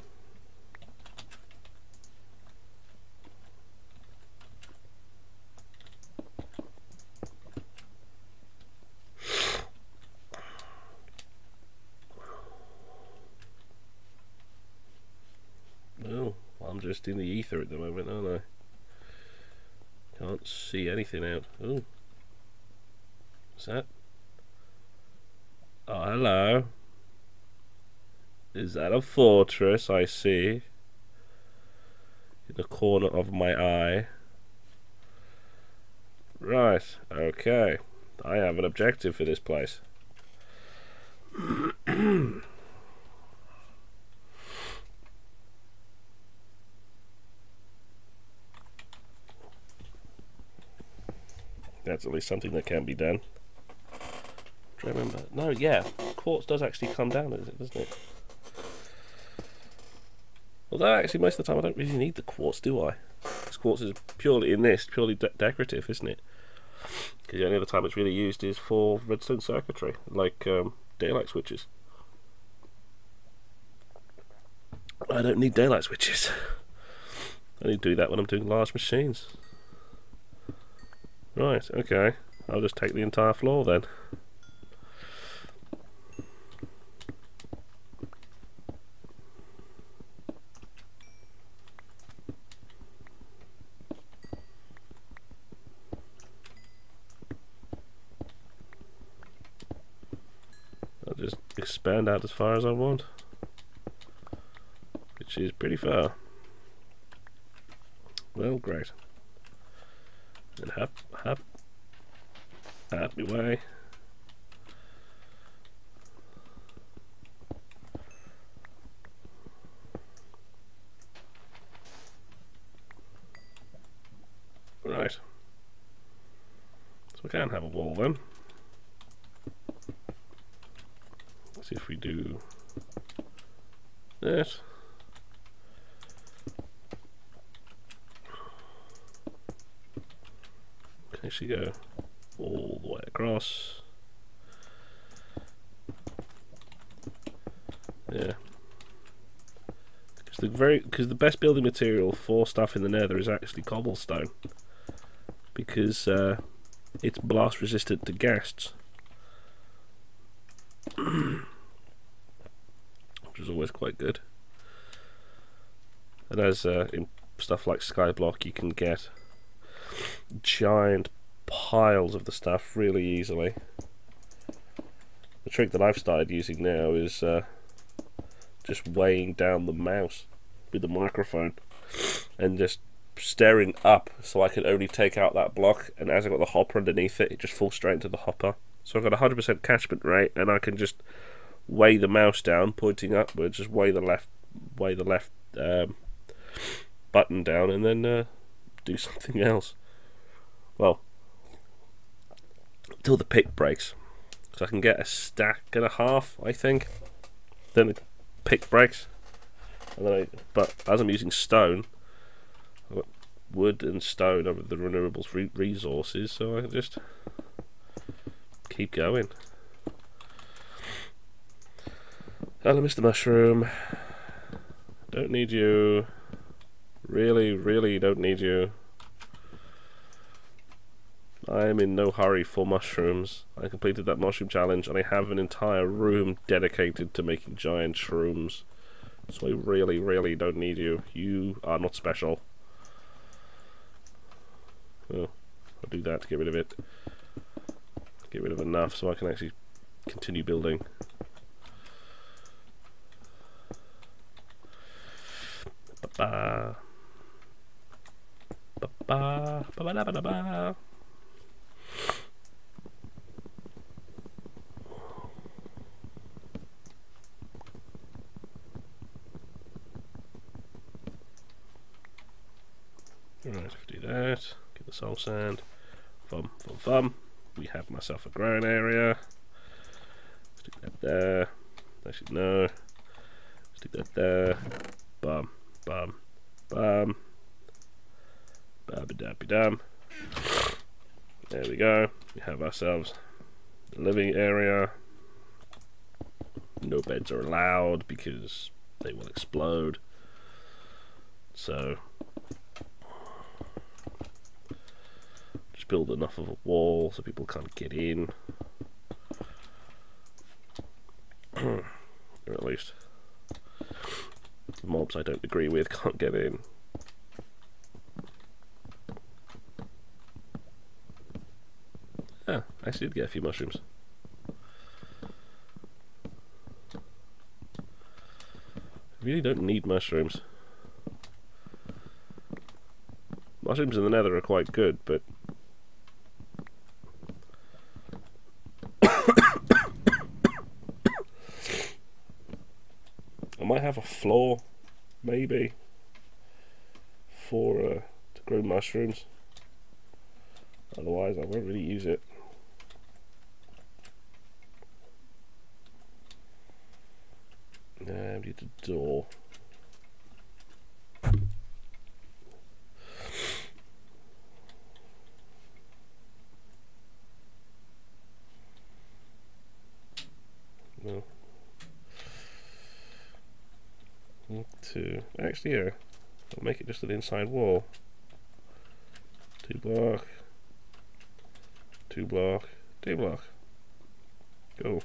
Oh, I'm just in the ether at the moment, aren't I? Can't see anything out. Oh, what's that? Oh, hello. Is that a fortress I see in the corner of my eye? Right, okay. I have an objective for this place. That's at least something that can be done. Do I remember? No, yeah. Quartz does actually come down, doesn't it? Although, actually, most of the time I don't really need the quartz, do I? Because quartz is purely, in this, purely decorative, isn't it? Because the only other time it's really used is for redstone circuitry, like daylight switches. I don't need daylight switches. I only do that when I'm doing large machines. Right, okay. I'll just take the entire floor then. I'll just expand out as far as I want, which is pretty far. Well, great. And hop, hop, out my way. Right. So we can have a wall then. Let's see if we do that. Can actually go all the way across. Yeah. Because the best building material for stuff in the Nether is actually cobblestone, because it's blast resistant to ghasts, which is always quite good. And as in stuff like Skyblock, you can get giant piles of the stuff really easily. The trick that I've started using now is just weighing down the mouse with the microphone and just staring up, so I can only take out that block, and as I've got the hopper underneath it, it just falls straight into the hopper. So I've got 100% catchment rate, and I can just weigh the mouse down, pointing upwards, just weigh the left button down, and then do something else. Well, till the pick breaks. So I can get a stack and a half, I think. Then the pick breaks. And then but as I'm using stone, I've got wood and stone over the renewables resources, so I can just keep going. Hello, Mr. Mushroom. Don't need you. Really, really don't need you. I am in no hurry for mushrooms. I completed that mushroom challenge and I have an entire room dedicated to making giant shrooms. So I really, really don't need you. You are not special. Oh, I'll do that to get rid of it. Get rid of enough so I can actually continue building. Ba-ba. Ba-ba. Ba-ba-da-ba-da-ba. Alright, if I do that, get the soul sand, thumb, thumb, thumb. We have myself a growing area. Let's do that there. Actually, no. Let's do that there. Bum, bum, bum. Babby-dabby-dum. There we go. We have ourselves a living area. No beds are allowed because they will explode. So just build enough of a wall so people can't get in. Or at least the mobs I don't agree with can't get in. Ah, I actually did get a few mushrooms. I really don't need mushrooms. Mushrooms in the nether are quite good, but I might have a floor, maybe, for to grow mushrooms. Otherwise, I won't really use it. I need a door. No. Two. Actually, yeah. I'll make it just an inside wall. 2 block. 2 block. 2 block. Go.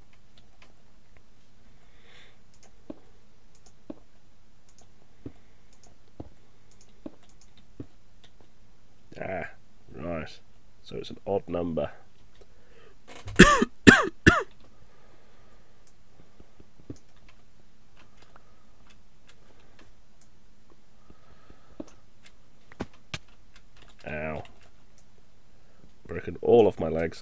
Ah, right. So it's an odd number. Ow. Broken all of my legs.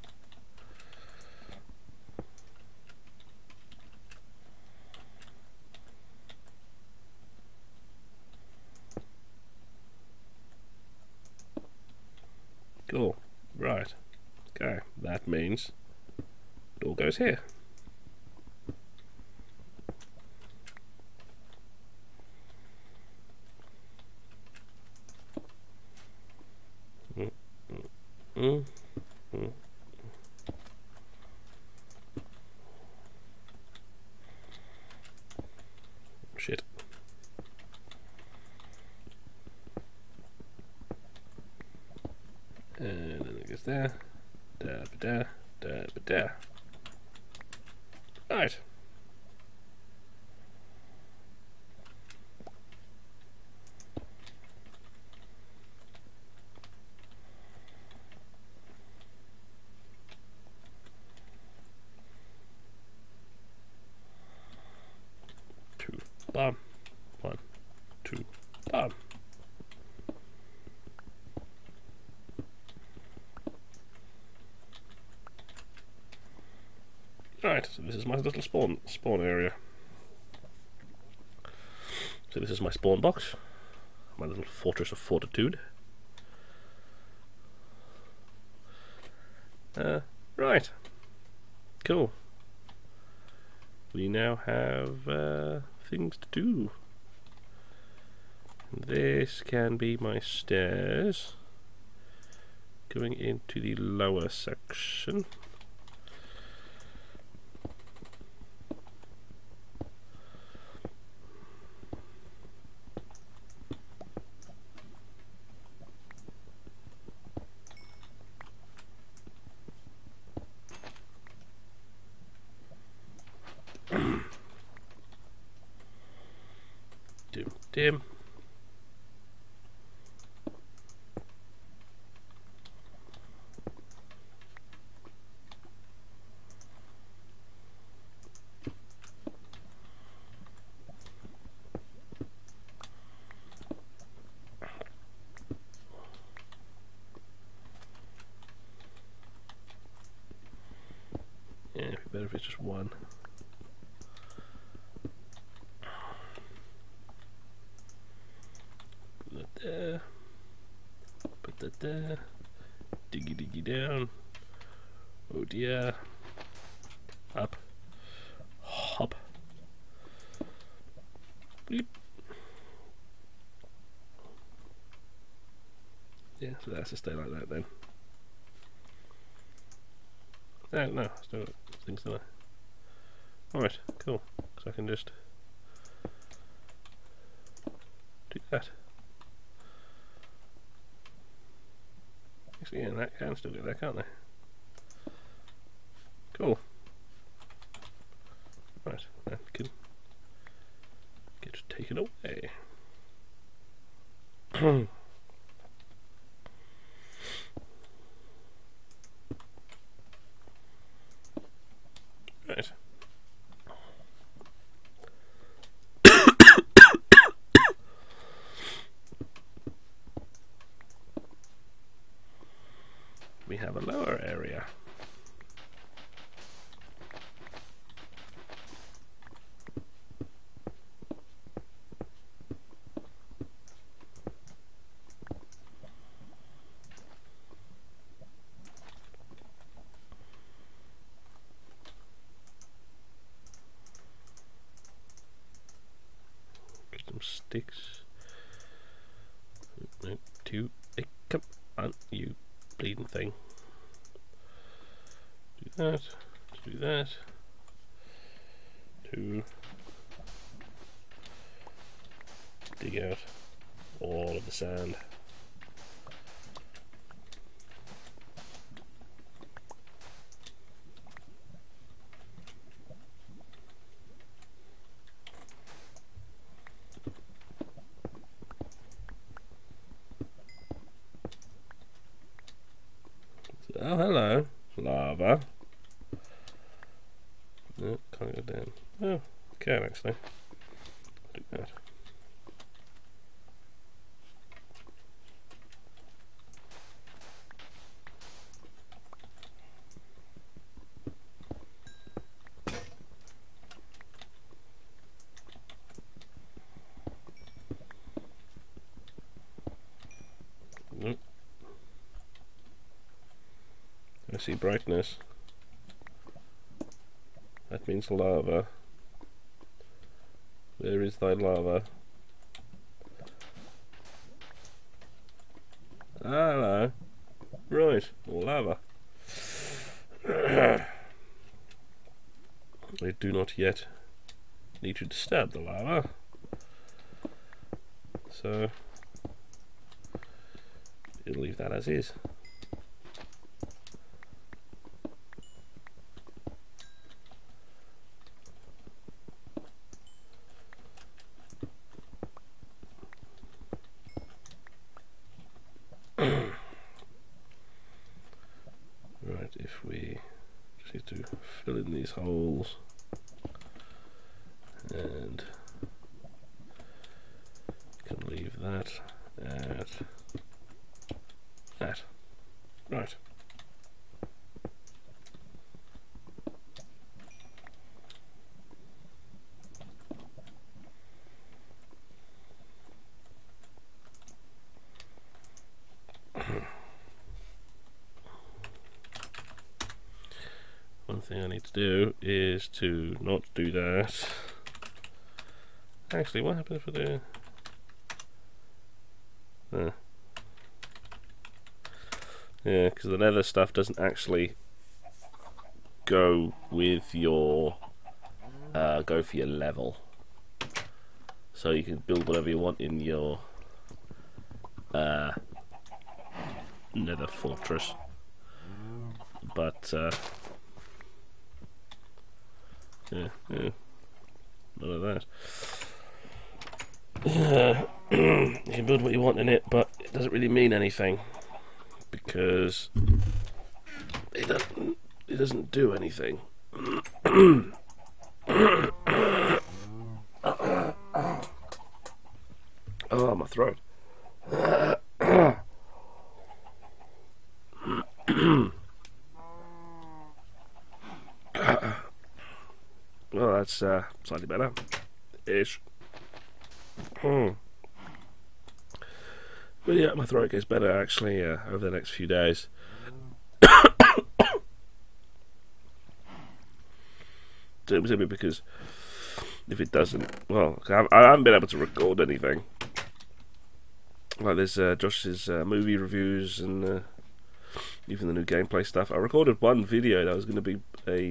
Cool. Right. Okay. That means it all goes here. Shit. And then it goes there. Da-ba-da, da-ba-da. Right. Two. Bam. 1, 2. Bam. Right, so this is my little spawn area. So this is my spawn box, my little fortress of fortitude. Right. Cool. We now have things to do. This can be my stairs going into the lower section. Dim. Yeah, it'd be better if it's just one. Put that there. Put that there. Diggy diggy down. Oh dear. Up. Hop. Bleep. Yeah, so that has to stay like that then. No, still got things there. Alright, cool. So I can just do that. Actually, yeah, that can still do that, can't they? Cool. Right, that can get taken away. Right. We have a lower area. Get some sticks. No, two. Hey, come on, you bleeding thing. Do that. Do that. To dig out all of the sand. Oh, hello, lava. No, can't go down. Oh, can actually. Do that. Nope. I see brightness. That means lava. Where is thy lava? Ah, hello. Right, lava. I do not yet need to disturb the lava. So, you'll leave that as is. Right, if we just need to fill in these holes and can leave that at that. Right. thing I need to do is to not do that. Actually, what happens with the... yeah, because the nether stuff doesn't actually go with your... go for your level. So you can build whatever you want in your... nether fortress. But, yeah, none of that. You can build what you want in it, but it doesn't really mean anything because it doesn't do anything. Oh, my throat. Well, that's slightly better ish. But yeah, my throat gets better actually over the next few days. Simply because if it doesn't, well, I haven't been able to record anything. Like there's Josh's movie reviews and even the new gameplay stuff. I recorded one video that was going to be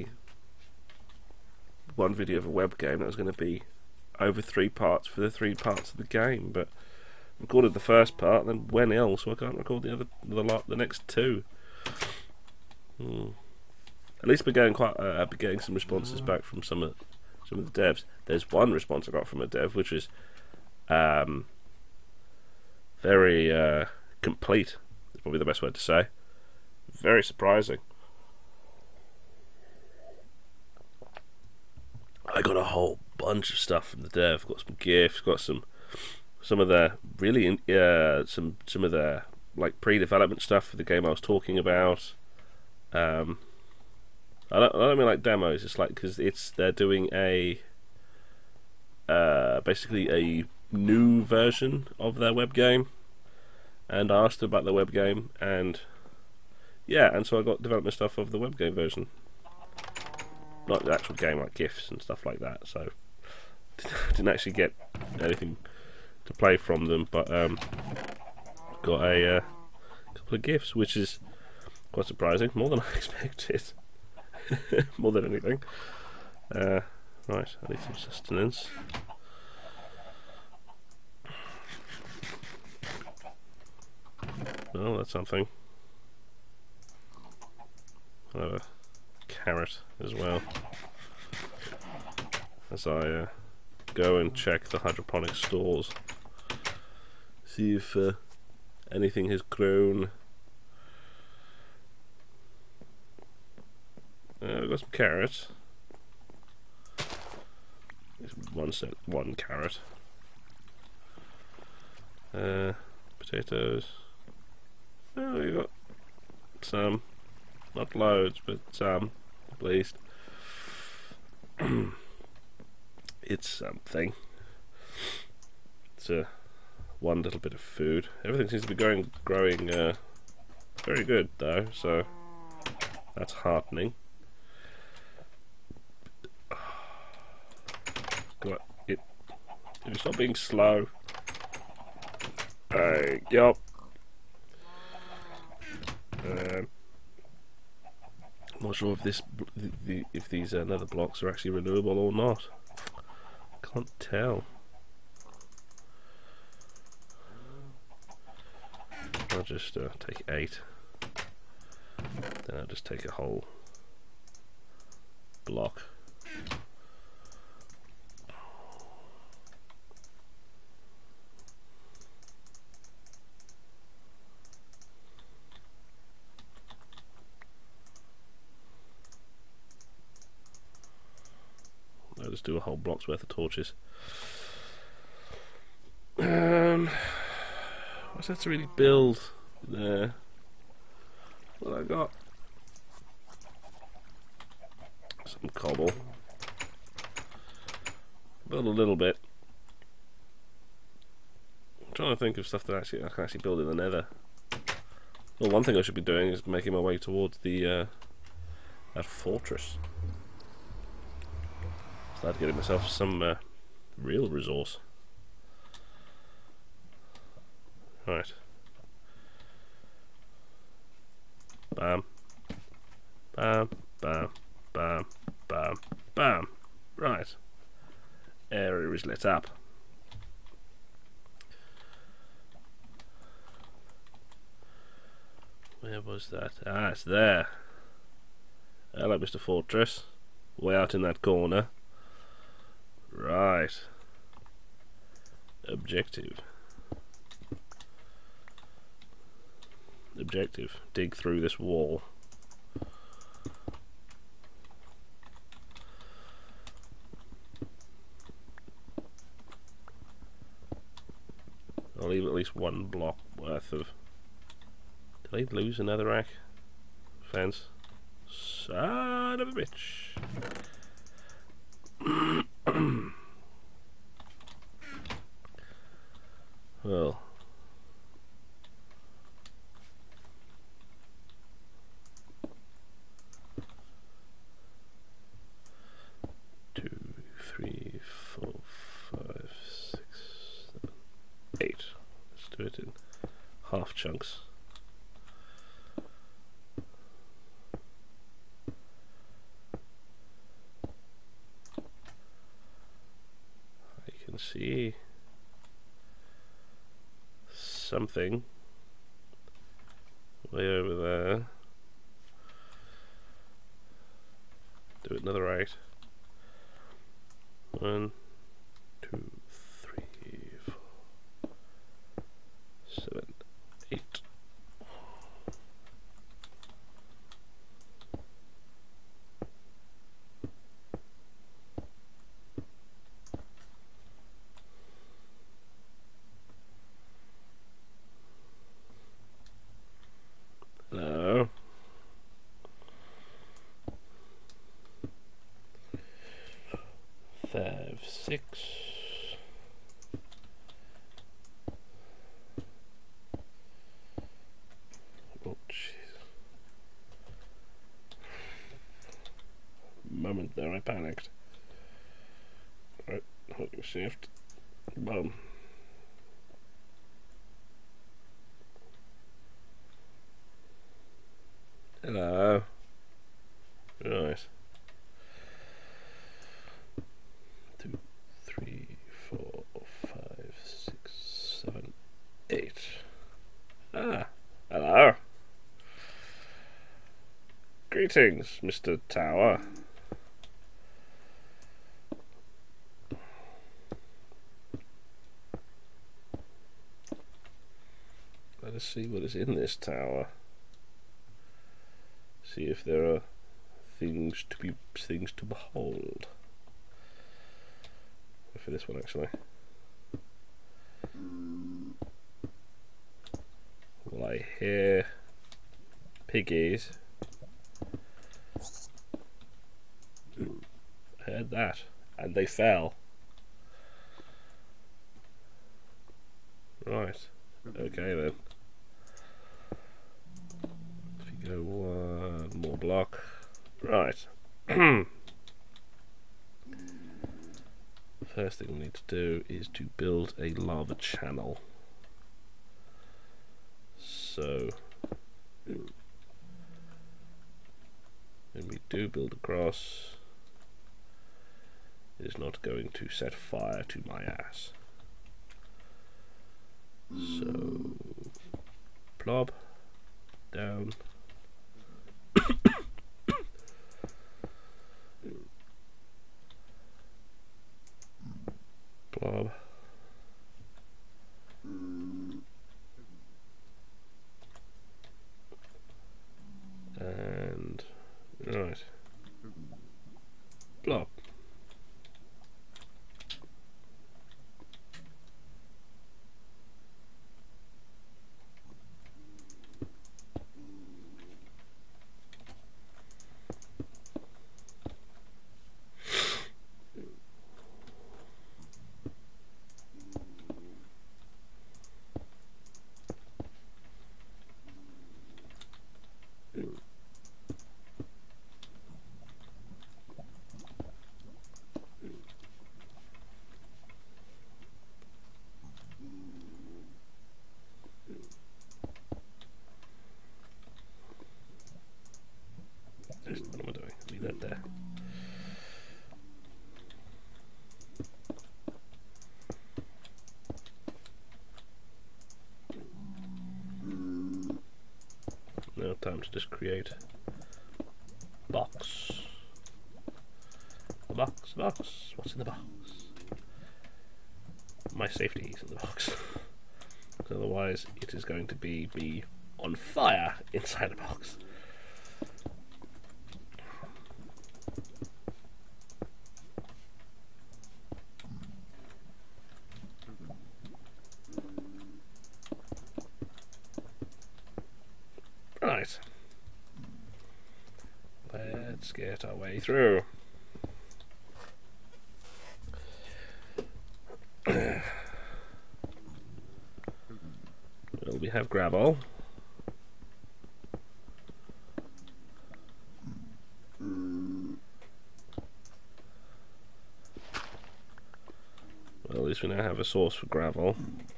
one video of a web game that was going to be over 3 parts for the 3 parts of the game, but recorded the first part, then went ill, so I can't record the next 2. At least we're getting getting some responses back from some of the devs. There's one response I got from a dev, which is very complete. Is probably the best word to say. Very surprising. I got a whole bunch of stuff from the dev. Got some GIFs. Got some of their really some of their like pre-development stuff for the game I was talking about. I don't mean like demos. It's like because they're doing a basically a new version of their web game, and I asked about the web game, and yeah, and so I got development stuff of the web game version. Not the actual game, like GIFs and stuff like that. So didn't actually get anything to play from them, but got a couple of GIFs, which is quite surprising, more than I expected. More than anything. Right, I need some sustenance. Well, that's something. I'll have a carrot as well as I go and check the hydroponic stores, see if anything has grown. We've got some carrots. One carrot. Potatoes. Oh, we got some. Not loads, but some, at least. It's something. It's one little bit of food. Everything seems to be growing very good, though, so that's heartening. Can you stop being slow? Yup. I'm not sure if these nether blocks are actually renewable or not. Can't tell. I'll just take 8. Then I'll just take a whole block. I'll just do a whole block's worth of torches. What's that to really build there? What I got? Some cobble. Build a little bit. I'm trying to think of stuff that I can actually build in the nether. Well, one thing I should be doing is making my way towards the That fortress. Start getting myself some real resource. Right. Bam. Bam. Bam. Bam. Bam. Bam. Right. Area is lit up. Where was that? Ah, it's there. Hello, Mr. Fortress. Way out in that corner. Right. Objective. Objective. Dig through this wall. I'll leave at least one block worth of... Did I lose another rack? Fence. Son of a bitch. Well. Two, three, four, five, six, 7, 8. Let's do it in half chunks. I can see something way over there. Do it another 8. 1, 2, 3, 4, 7, 8. Hello. Five, 6. Oh, jeez. Moment there, I panicked. Right, holding shift. Boom. Hello. Right. 2, 3, 4, 5, 6, 7, 8. Ah, hello. Greetings, Mr. Tower. Let us see what is in this tower. See if there are things to behold. For this one, actually. Well, I hear piggies. I heard that, and they fell. Right. Okay then. If you go one more block. Right. First thing we need to do is to build a lava channel. So when we do build across, it is not going to set fire to my ass. So plop down. Blob. And right. Blob. to just create a box. A box, a box. What's in the box? My safety is in the box. Otherwise, it is going to be me on fire inside a box. Right. Let's get our way through. Well, we have gravel. Well, at least we now have a source for gravel.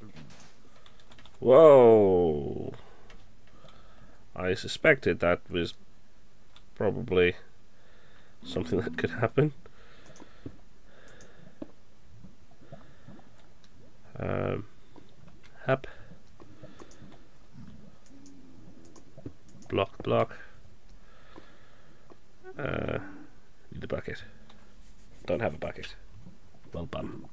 Whoa! I suspected that was probably something that could happen. Hop. Block, block. Need a bucket. Don't have a bucket. Well done.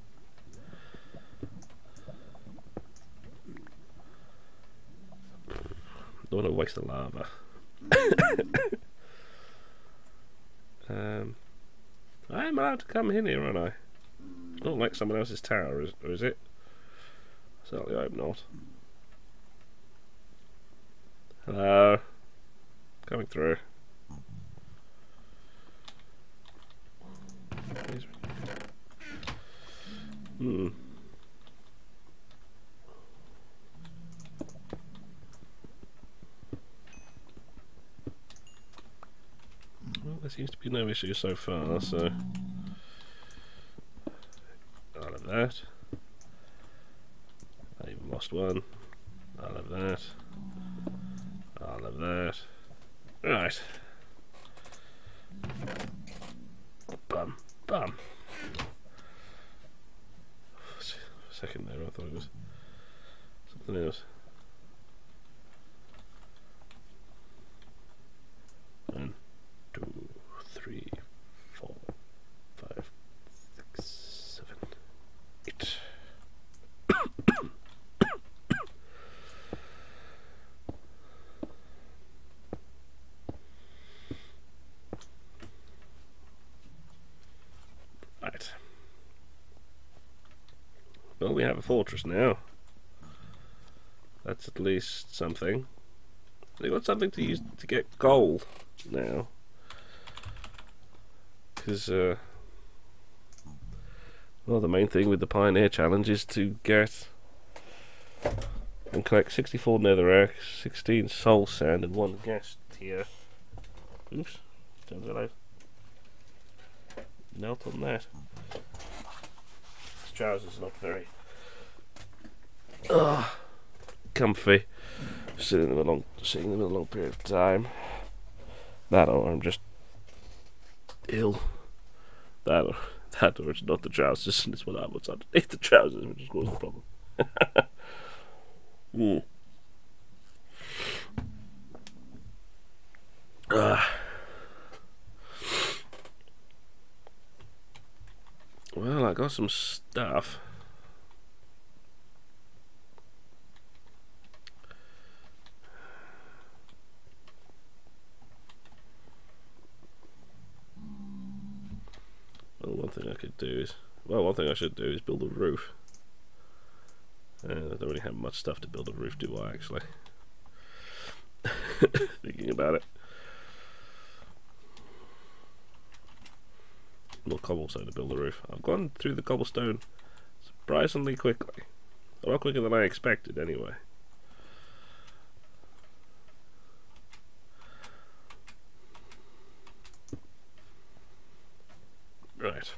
Don't want to waste the lava. I'm allowed to come in here, aren't I? Not like someone else's tower, or is it? Certainly I hope not. Hello. Coming through. Hmm. Well, there seems to be no issue so far, so I'll have that. I even lost one. I'll have that. I'll have that. Right. Bum. Bum. For a second there, I thought it was something else. 1, 2, 3, 4, 5, 6, 7, 8. Right. Well, we have a fortress now. That's at least something. They got something to use to get gold now. Because, well, the main thing with the Pioneer Challenge is to get and collect 64 netherrack, 16 soul sand, and 1 gas tier. Oops, don't realize. Melt on that. His trousers are not very comfy. Sitting them a long period of time. That or I'm just ill. That or it's not the trousers, and it's what's underneath the trousers, which is causing the problem. Well, I got some stuff. Well, one thing I should do is build a roof. I don't really have much stuff to build a roof, do I, actually? Thinking about it. More cobblestone to build a roof. I've gone through the cobblestone surprisingly quickly. A lot quicker than I expected, anyway. Right.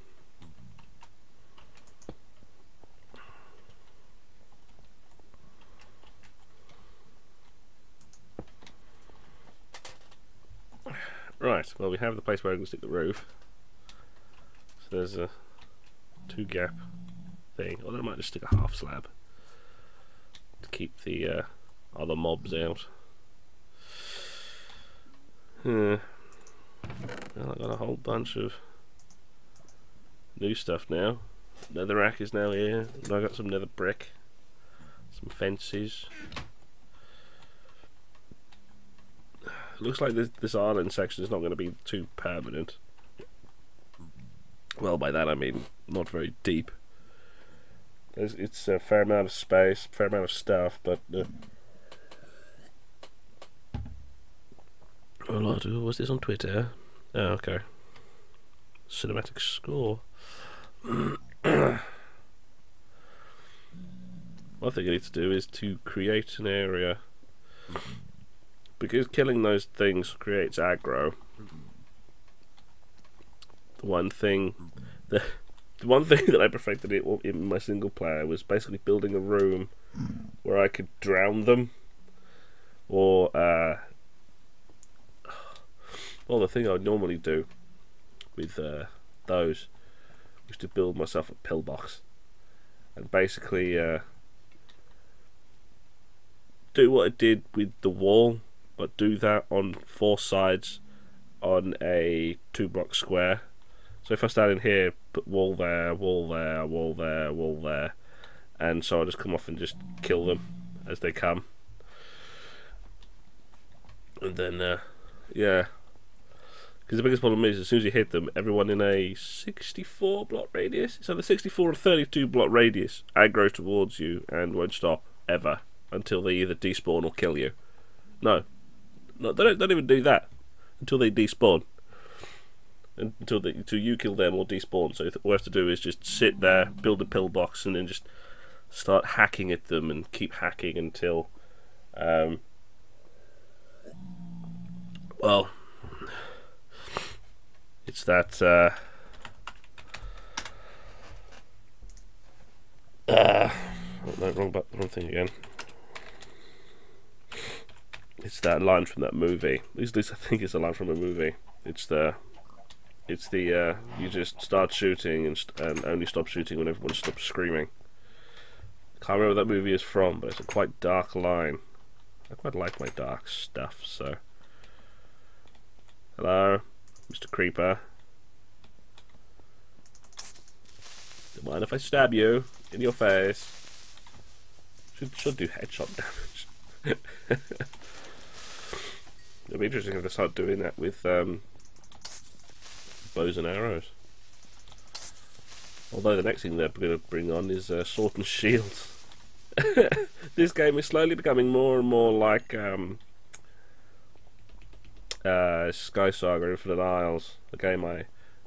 Right, well, we have the place where I can stick the roof. So there's a 2 gap thing. Although I might just stick a half slab to keep the other mobs out. Well, I got a whole bunch of new stuff now. Netherrack is now here. And I got some nether brick, some fences. It looks like this island section is not going to be too permanent. Well, by that I mean not very deep. It's a fair amount of space, fair amount of stuff, but oh Lord, who was this on Twitter? Oh, okay. Cinematic score. One thing I need to do is to create an area, because killing those things creates aggro. The one thing that I perfected in my single player was basically building a room where I could drown them, or well, the thing I would normally do with those was to build myself a pillbox and basically do what I did with the wall, but do that on 4 sides on a 2-block square. So if I stand in here, put wall there, wall there, wall there, wall there, and so I just come off and just kill them as they come. And then, yeah. Because the biggest problem is, as soon as you hit them, everyone in a 64 block radius, so the 64 or 32 block radius, aggro towards you and won't stop ever until they either despawn or kill you. No, they don't even do that until they despawn. Until you kill them or despawn. So all we have to do is just sit there, build a pillbox, and then just start hacking at them and keep hacking until, well, it's that no, wrong thing again. It's that line from that movie. At least I think it's a line from a movie. It's the you just start shooting and only stop shooting when everyone stops screaming. Can't remember what that movie is from, but it's a quite dark line. I quite like my dark stuff, so. Hello, Mr. Creeper. Don't mind if I stab you in your face. Should do headshot damage. It'll be interesting if they start doing that with bows and arrows. Although the next thing they're going to bring on is sword and shields. This game is slowly becoming more and more like Sky Saga: Infinite Isles, the game I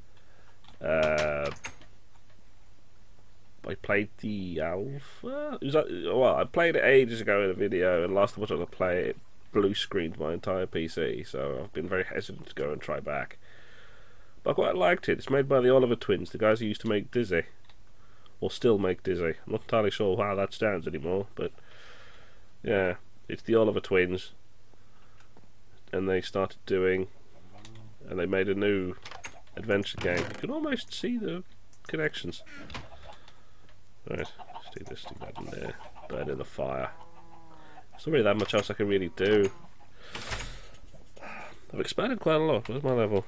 played the alpha. Well, I played it ages ago in a video, and last time I tried to play it, blue screened my entire PC. So I've been very hesitant to go and try back. But I quite liked it. It's made by the Oliver twins, the guys who used to make Dizzy, or still make Dizzy. I'm not entirely sure how that stands anymore, but yeah, it's the Oliver twins. And they started doing, and they made a new adventure game. You can almost see the connections. Right, let's do this, do that in there, burn in the fire. There's not really that much else I can really do. I've expanded quite a lot. Where's my level?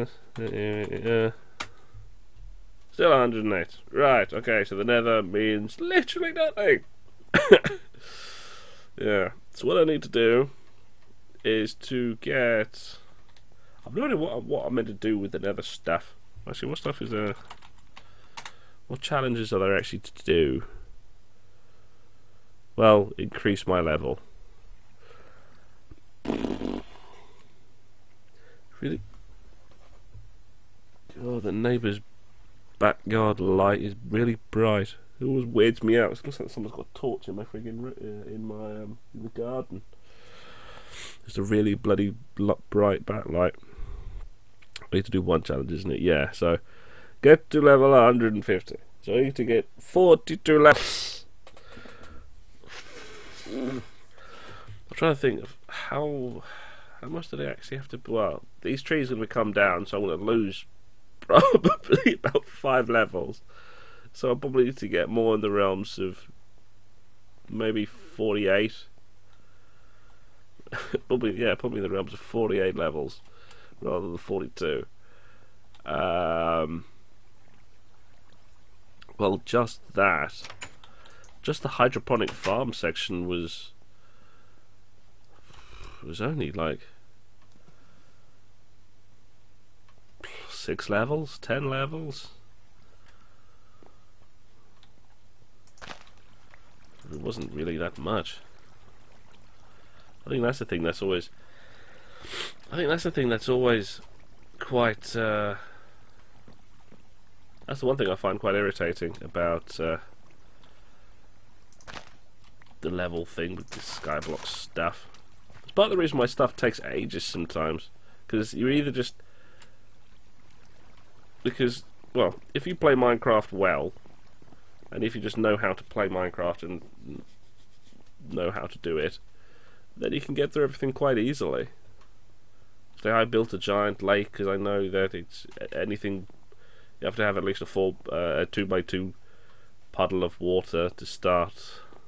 Still 108. Right, okay, so the nether means literally nothing. Yeah, so what I need to do is to get... I've no idea what I'm meant to do with the nether stuff. Actually, what stuff is there? What challenges are there actually to do? Well, increase my level. Really? Oh, the neighbour's backyard light is really bright. It always weirds me out. It looks like someone's got a torch in my friggin' in the garden. Just a really bloody bright backlight. I need to do one challenge, isn't it? Yeah. So get to level 150. So I need to get 42 levels. I'm trying to think of how much do they actually have to... Well, these trees are going to come down, so I'm going to lose probably about 5 levels. So I probably need to get more in the realms of maybe 48. probably in the realms of 48 levels rather than 42. Well, just the hydroponic farm section was only like 6 levels, 10 levels. It wasn't really that much. I think that's the thing that's always quite. That's the one thing I find quite irritating about the level thing with this Skyblock stuff. It's part of the reason why stuff takes ages sometimes, because you either just well, if you play Minecraft well, and if you just know how to play Minecraft and know how to do it, then you can get through everything quite easily. So I built a giant lake because I know that it's anything. You have to have at least a 2x2 puddle of water to start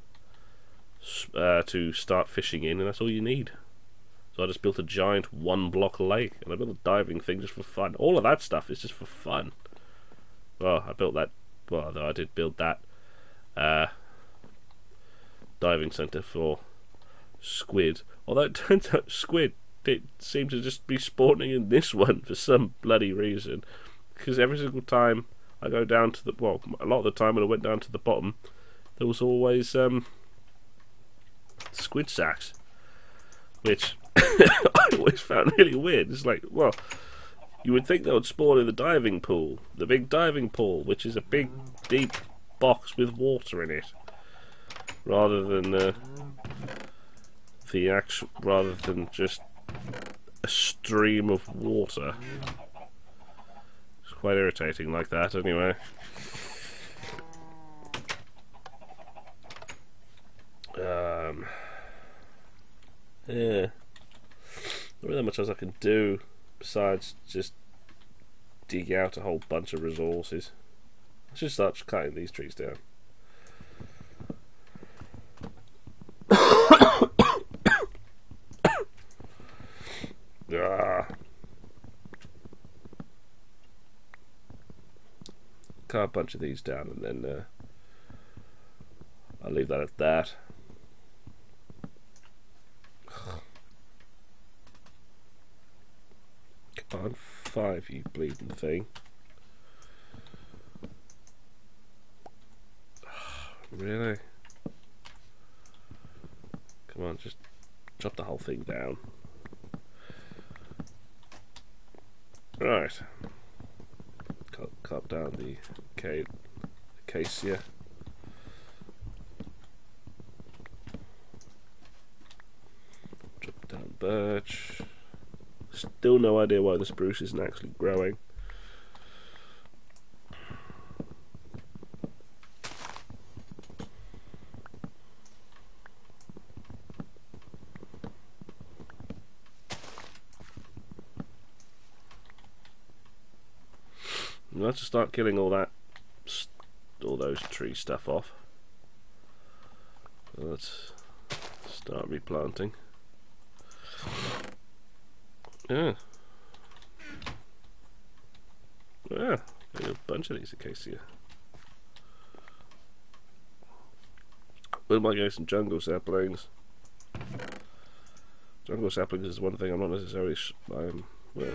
fishing in, and that's all you need. So I just built a giant 1-block lake, and I built a diving thing just for fun. All of that stuff is just for fun. Well, I built that. Well, I did build that diving center for squid. Although it turns out squid seem to just be spawning in this one for some bloody reason. Because every single time I go down to a lot of the time when I went down to the bottom, there was always squid sacks, which I always found really weird. It's like, well, you would think they would spawn in the diving pool, the big diving pool, which is a big, deep box with water in it, rather than just a stream of water. It's quite irritating like that, anyway. Yeah, not really much else I can do besides just dig out a whole bunch of resources. I should start cutting these trees down. Cut a bunch of these down, and then I'll leave that at that. Come on, 5, you bleeding thing. Really? Come on, just chop the whole thing down. Right. Cut down the acacia. Chop down birch. Still no idea why the spruce isn't actually growing. Let's just start killing all those tree stuff off. Let's start replanting. Yeah. Yeah, a bunch of these acacia. We might get some jungle saplings. Jungle saplings is one thing I'm not necessarily. Well,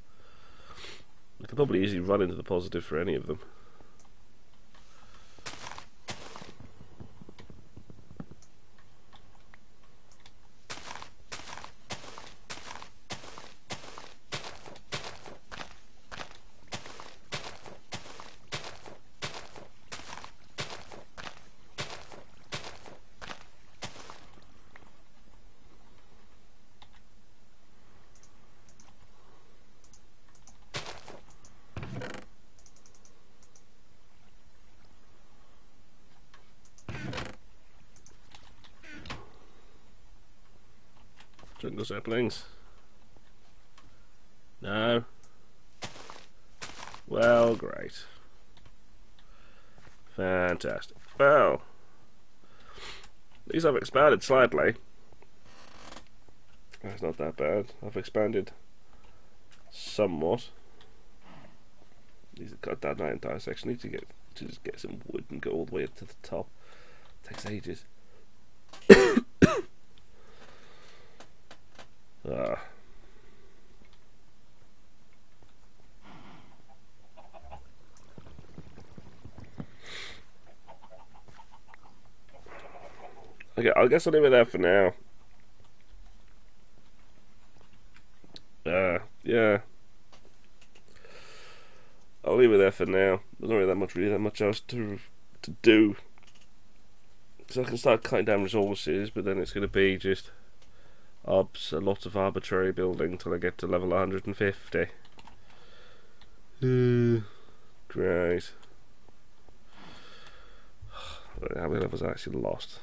I could probably easily run into the positive for any of them. Jungle saplings. No. Well, great. Fantastic. Well, these have expanded slightly. That's not that bad. I've expanded somewhat. Need to cut down that entire section. Need to just get some wood and go all the way up to the top. Takes ages. Okay, I guess I'll leave it there for now. Yeah. I'll leave it there for now. There's not really that much else to do. So I can start cutting down resources, but then it's going to be just a lot of arbitrary building till I get to level 150. Great. How many levels I actually lost?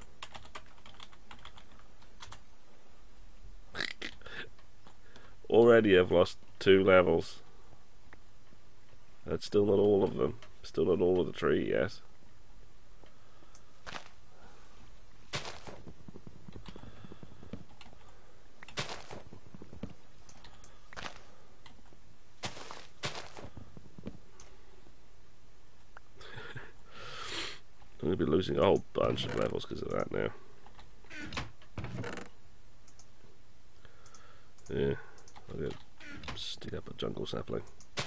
Already I've lost 2 levels. That's still not all of them. Still not all of the tree yet. I'm going to be losing a whole bunch of levels because of that now. Yeah, I'll go stick up a jungle sapling.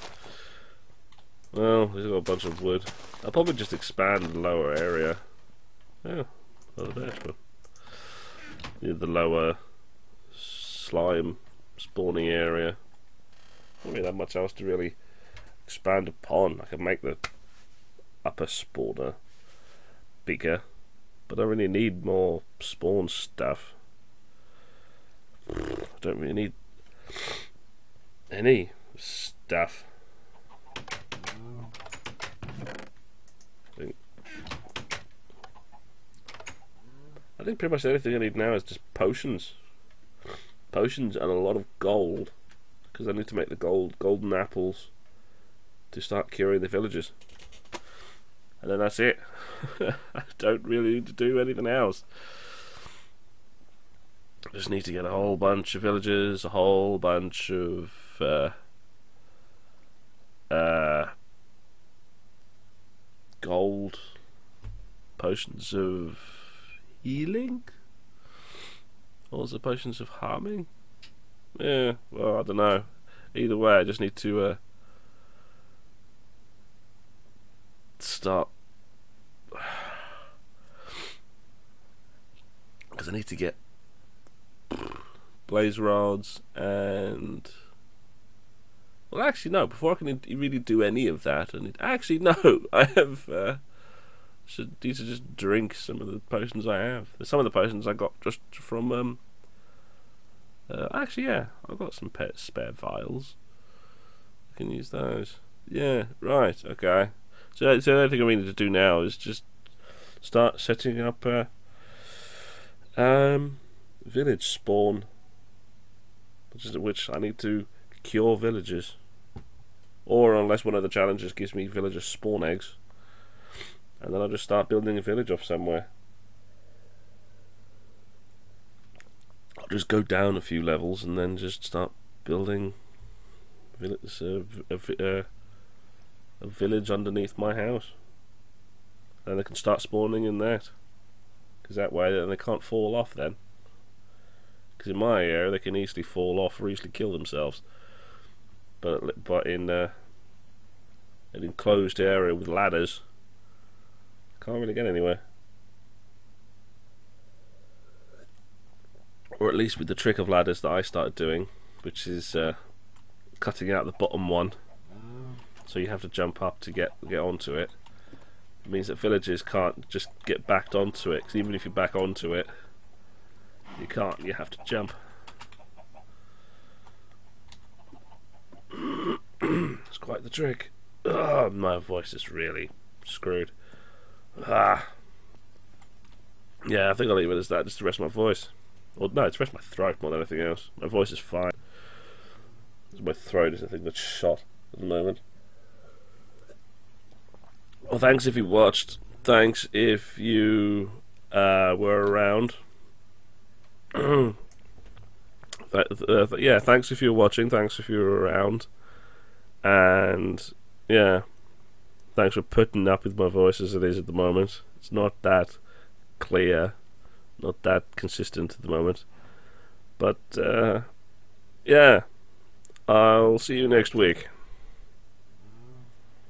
Well, we've got a bunch of wood. I'll probably just expand the lower area. Yeah, not a bad one. The lower slime spawning area. Not really that much else to really expand upon. I can make the upper spawner bigger, but I really need more spawn stuff. I don't really need any stuff. I think pretty much anything I need now is just potions. Potions and a lot of gold, because I need to make the golden apples to start curing the villagers. And then that's it. I don't really need to do anything else. I just need to get a whole bunch of villagers, a whole bunch of gold, potions of healing, or is it potions of harming? Yeah, well, I don't know. Either way, I just need to start, because I need to get blaze rods and, well, actually no, before I can really do any of that, actually no, I have need to just drink some of the potions I have. Some of the potions I got just from actually yeah, I've got some spare vials. I can use those. Yeah, right, okay. So the only thing I really need to do now is just start setting up village spawn, which I need to cure villagers, or unless one of the challenges gives me villager spawn eggs, and then I'll just start building a village off somewhere. I'll just go down a few levels and then just start building a village underneath my house, and they can start spawning in that, because that way then they can't fall off then. Because in my area they can easily fall off or easily kill themselves, but in an enclosed area with ladders, can't really get anywhere. Or at least with the trick of ladders that I started doing, which is cutting out the bottom one, so you have to jump up to get onto it. It means that villagers can't just get backed onto it, because even if you back onto it, you can't, you have to jump. It's quite the trick. Oh, my voice is really screwed. Yeah, I think I'll leave it as that, just to rest my voice. Or no, it's rest my throat more than anything else. My voice is fine. My throat is the thing that's shot at the moment. Well, thanks if you watched. Thanks if you were around. Yeah, thanks if you're watching. Thanks if you're around. And yeah, thanks for putting up with my voice as it is at the moment. It's not that clear, not that consistent at the moment. But yeah, I'll see you next week.